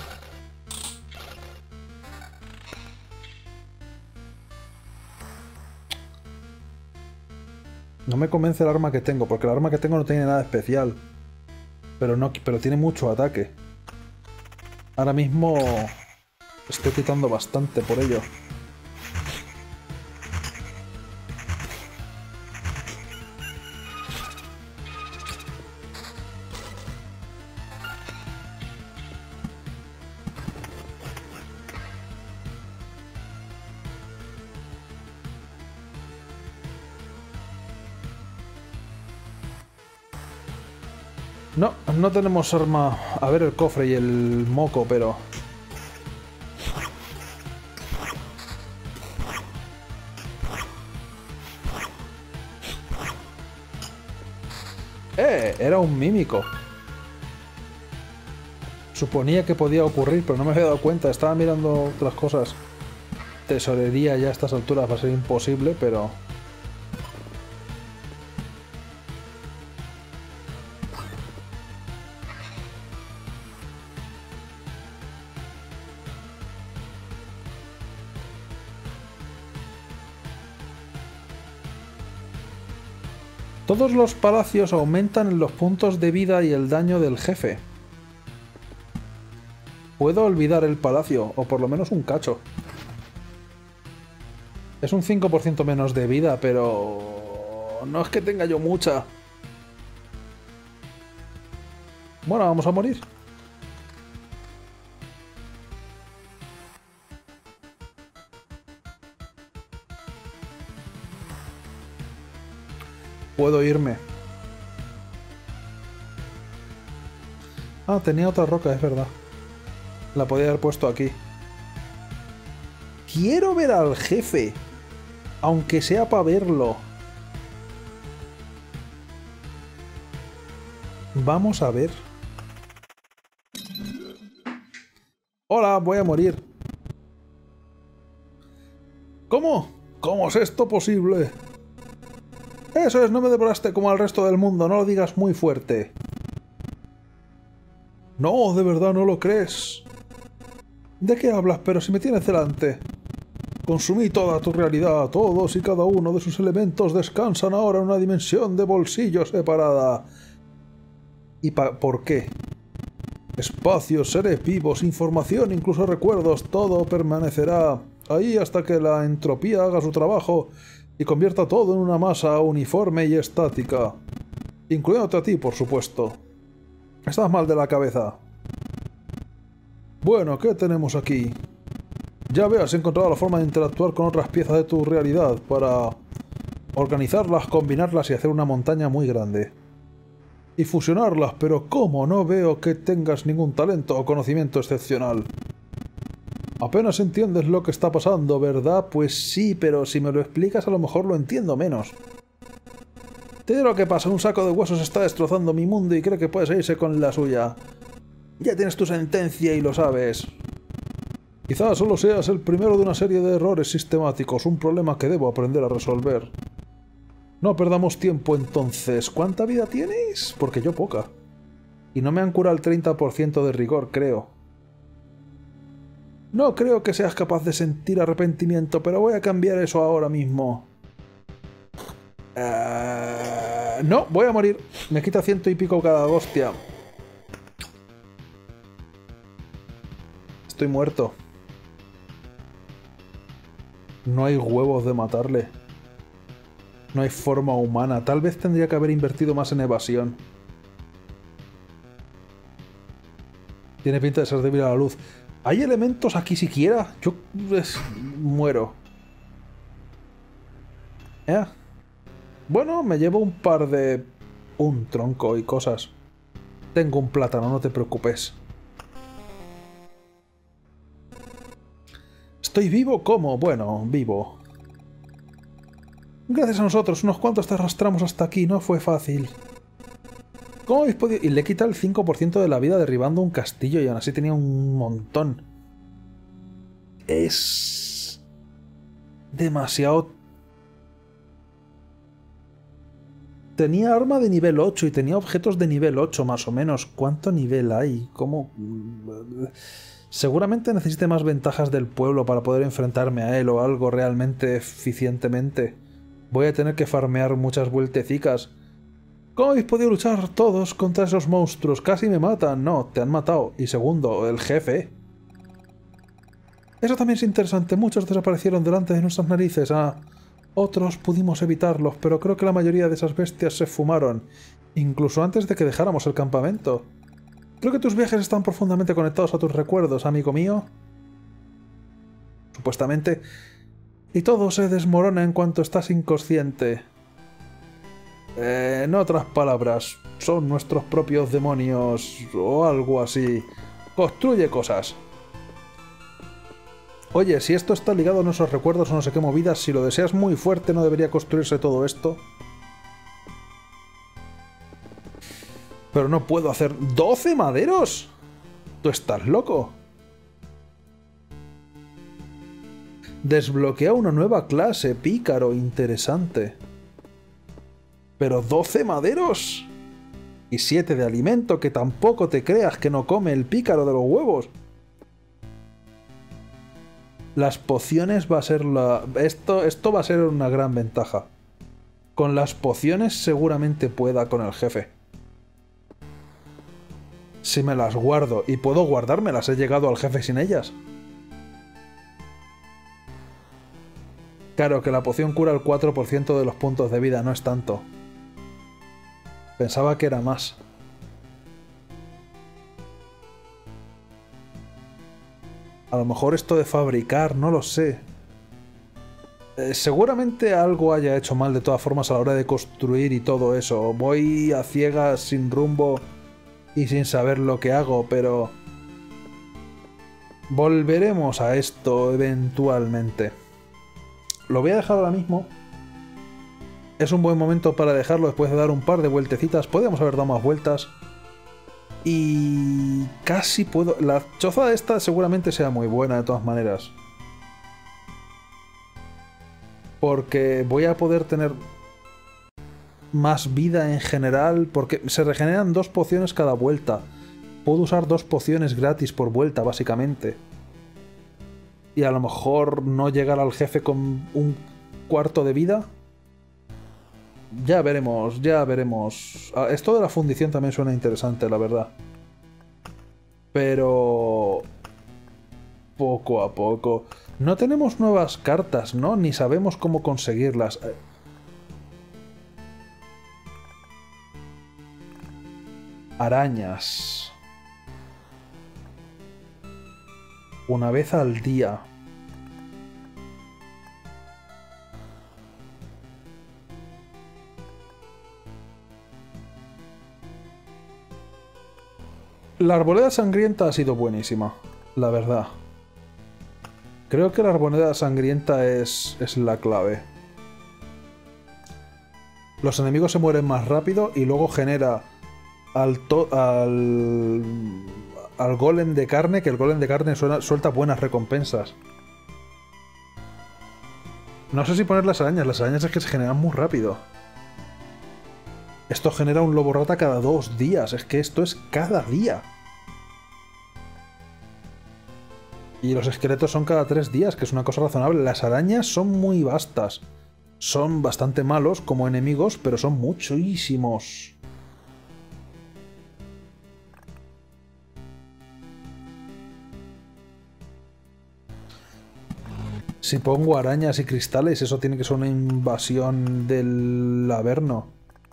Speaker 1: No me convence el arma que tengo, porque el arma que tengo no tiene nada especial. Pero, no, pero tiene mucho ataque. Ahora mismo... Estoy quitando bastante por ello. No, no tenemos arma... A ver el cofre y el moco, pero... ¡Eh! Era un mímico. Suponía que podía ocurrir, pero no me había dado cuenta. Estaba mirando otras cosas. Tesorería ya a estas alturas va a ser imposible, pero... Todos los palacios aumentan los puntos de vida y el daño del jefe. Puedo olvidar el palacio, o por lo menos un cacho. Es un cinco por ciento menos de vida, pero... no es que tenga yo mucha. Bueno, vamos a morir. Puedo irme. Ah, tenía otra roca, es verdad. La podía haber puesto aquí. Quiero ver al jefe. Aunque sea para verlo. Vamos a ver. Hola, voy a morir. ¿Cómo? ¿Cómo es esto posible? Eso es, no me devoraste como al resto del mundo, no lo digas muy fuerte. No, de verdad no lo crees. ¿De qué hablas? Pero si me tienes delante. Consumí toda tu realidad, todos y cada uno de sus elementos descansan ahora en una dimensión de bolsillo separada. ¿Y pa- por qué? Espacios, seres vivos, información, incluso recuerdos, todo permanecerá ahí hasta que la entropía haga su trabajo y convierta todo en una masa uniforme y estática. Incluyéndote a ti, por supuesto. Estás mal de la cabeza. Bueno, ¿qué tenemos aquí? Ya veo, has encontrado la forma de interactuar con otras piezas de tu realidad para organizarlas, combinarlas y hacer una montaña muy grande. Y fusionarlas, pero ¿cómo? No veo que tengas ningún talento o conocimiento excepcional. Apenas entiendes lo que está pasando, ¿verdad? Pues sí, pero si me lo explicas a lo mejor lo entiendo menos. Te diré lo que pasa, un saco de huesos está destrozando mi mundo y cree que puedes irse con la suya. Ya tienes tu sentencia y lo sabes. Quizás solo seas el primero de una serie de errores sistemáticos, un problema que debo aprender a resolver. No perdamos tiempo entonces. ¿Cuánta vida tienes? Porque yo poca. Y no me han curado el treinta por ciento de rigor, creo. No creo que seas capaz de sentir arrepentimiento, pero voy a cambiar eso ahora mismo. Uh, no, voy a morir. Me quita ciento y pico cada hostia. Estoy muerto. No hay huevos de matarle. No hay forma humana. Tal vez tendría que haber invertido más en evasión. Tiene pinta de ser débil a la luz. ¿Hay elementos aquí siquiera? Yo pues, muero. ¿Eh? Bueno, me llevo un par de... un tronco y cosas. Tengo un plátano, no te preocupes. ¿Estoy vivo? ¿Cómo? Bueno, vivo. Gracias a nosotros, unos cuantos te arrastramos hasta aquí, no fue fácil. ¿Cómo habéis podido...? Y le quita el cinco por ciento de la vida derribando un castillo y aún así tenía un montón. Es... demasiado... Tenía arma de nivel ocho y tenía objetos de nivel ocho más o menos. ¿Cuánto nivel hay? ¿Cómo...? Seguramente necesite más ventajas del pueblo para poder enfrentarme a él o algo realmente eficientemente. Voy a tener que farmear muchas vueltecicas. ¿Cómo habéis podido luchar todos contra esos monstruos? Casi me matan. No, te han matado. Y segundo, el jefe. Eso también es interesante. Muchos desaparecieron delante de nuestras narices. Ah, otros pudimos evitarlos, pero creo que la mayoría de esas bestias se fumaron, incluso antes de que dejáramos el campamento. Creo que tus viajes están profundamente conectados a tus recuerdos, amigo mío. Supuestamente. Y todo se desmorona en cuanto estás inconsciente. Eh, en otras palabras, son nuestros propios demonios o algo así. Construye cosas. Oye, si esto está ligado a nuestros recuerdos o no sé qué movidas, si lo deseas muy fuerte, ¿no debería construirse todo esto? Pero no puedo hacer... ¡doce maderos! ¿Tú estás loco? Desbloquea una nueva clase, pícaro, interesante. ¿Pero doce maderos? Y siete de alimento, que tampoco te creas que no come el pícaro de los huevos. Las pociones va a ser la... Esto, esto va a ser una gran ventaja. Con las pociones seguramente pueda con el jefe. Si me las guardo, y puedo guardármelas, he llegado al jefe sin ellas. Claro que la poción cura el cuatro por ciento de los puntos de vida, no es tanto. Pensaba que era más. A lo mejor esto de fabricar, no lo sé. Eh, seguramente algo haya hecho mal de todas formas a la hora de construir y todo eso. Voy a ciegas, sin rumbo y sin saber lo que hago, pero... volveremos a esto eventualmente. Lo voy a dejar ahora mismo. Es un buen momento para dejarlo después de dar un par de vueltecitas. Podríamos haber dado más vueltas. Y... casi puedo... La choza esta seguramente sea muy buena de todas maneras. Porque voy a poder tener... más vida en general, porque se regeneran dos pociones cada vuelta. Puedo usar dos pociones gratis por vuelta, básicamente. Y a lo mejor no llegar al jefe con un cuarto de vida. Ya veremos, ya veremos. Esto de la fundición también suena interesante, la verdad. Pero... poco a poco. No tenemos nuevas cartas, ¿no? Ni sabemos cómo conseguirlas. Arañas. Una vez al día. La arboleda sangrienta ha sido buenísima, la verdad. Creo que la arboleda sangrienta es, es la clave. Los enemigos se mueren más rápido y luego genera al, to al, al golem de carne, que el golem de carne suena, suelta buenas recompensas. No sé si poner las arañas, las arañas es que se generan muy rápido. Esto genera un lobo rata cada dos días, es que esto es cada día. Y los esqueletos son cada tres días, que es una cosa razonable. Las arañas son muy vastas. Son bastante malos como enemigos, pero son muchísimos. Si pongo arañas y cristales, eso tiene que ser una invasión del Averno.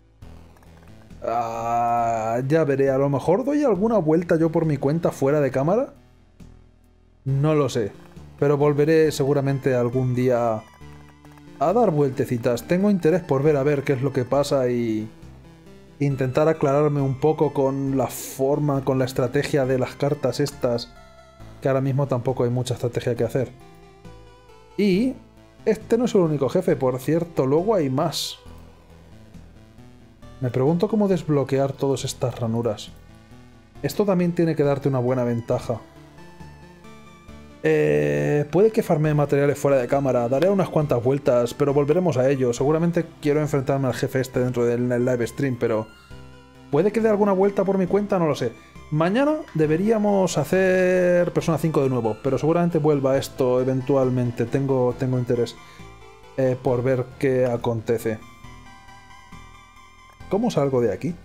Speaker 1: Ah, ya veré, a lo mejor doy alguna vuelta yo por mi cuenta fuera de cámara. No lo sé, pero volveré seguramente algún día a dar vueltecitas. Tengo interés por ver a ver qué es lo que pasa y intentar aclararme un poco con la forma, con la estrategia de las cartas estas, que ahora mismo tampoco hay mucha estrategia que hacer. Y este no es el único jefe, por cierto, luego hay más. Me pregunto cómo desbloquear todas estas ranuras. Esto también tiene que darte una buena ventaja. Eh, puede que farmee materiales fuera de cámara, daré unas cuantas vueltas, pero volveremos a ello. Seguramente quiero enfrentarme al jefe este dentro del live stream, pero... ¿puede que dé alguna vuelta por mi cuenta? No lo sé. Mañana deberíamos hacer Persona cinco de nuevo, pero seguramente vuelva esto eventualmente. Tengo, tengo interés eh, por ver qué acontece. ¿Cómo salgo de aquí?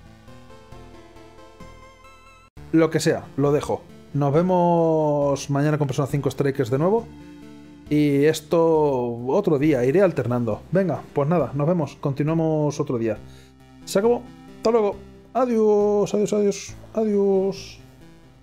Speaker 1: Lo que sea, lo dejo. Nos vemos mañana con Persona cinco Strikers de nuevo. Y esto otro día, iré alternando. Venga, pues nada, nos vemos. Continuamos otro día. Se acabó. Hasta luego. Adiós, adiós, adiós. Adiós.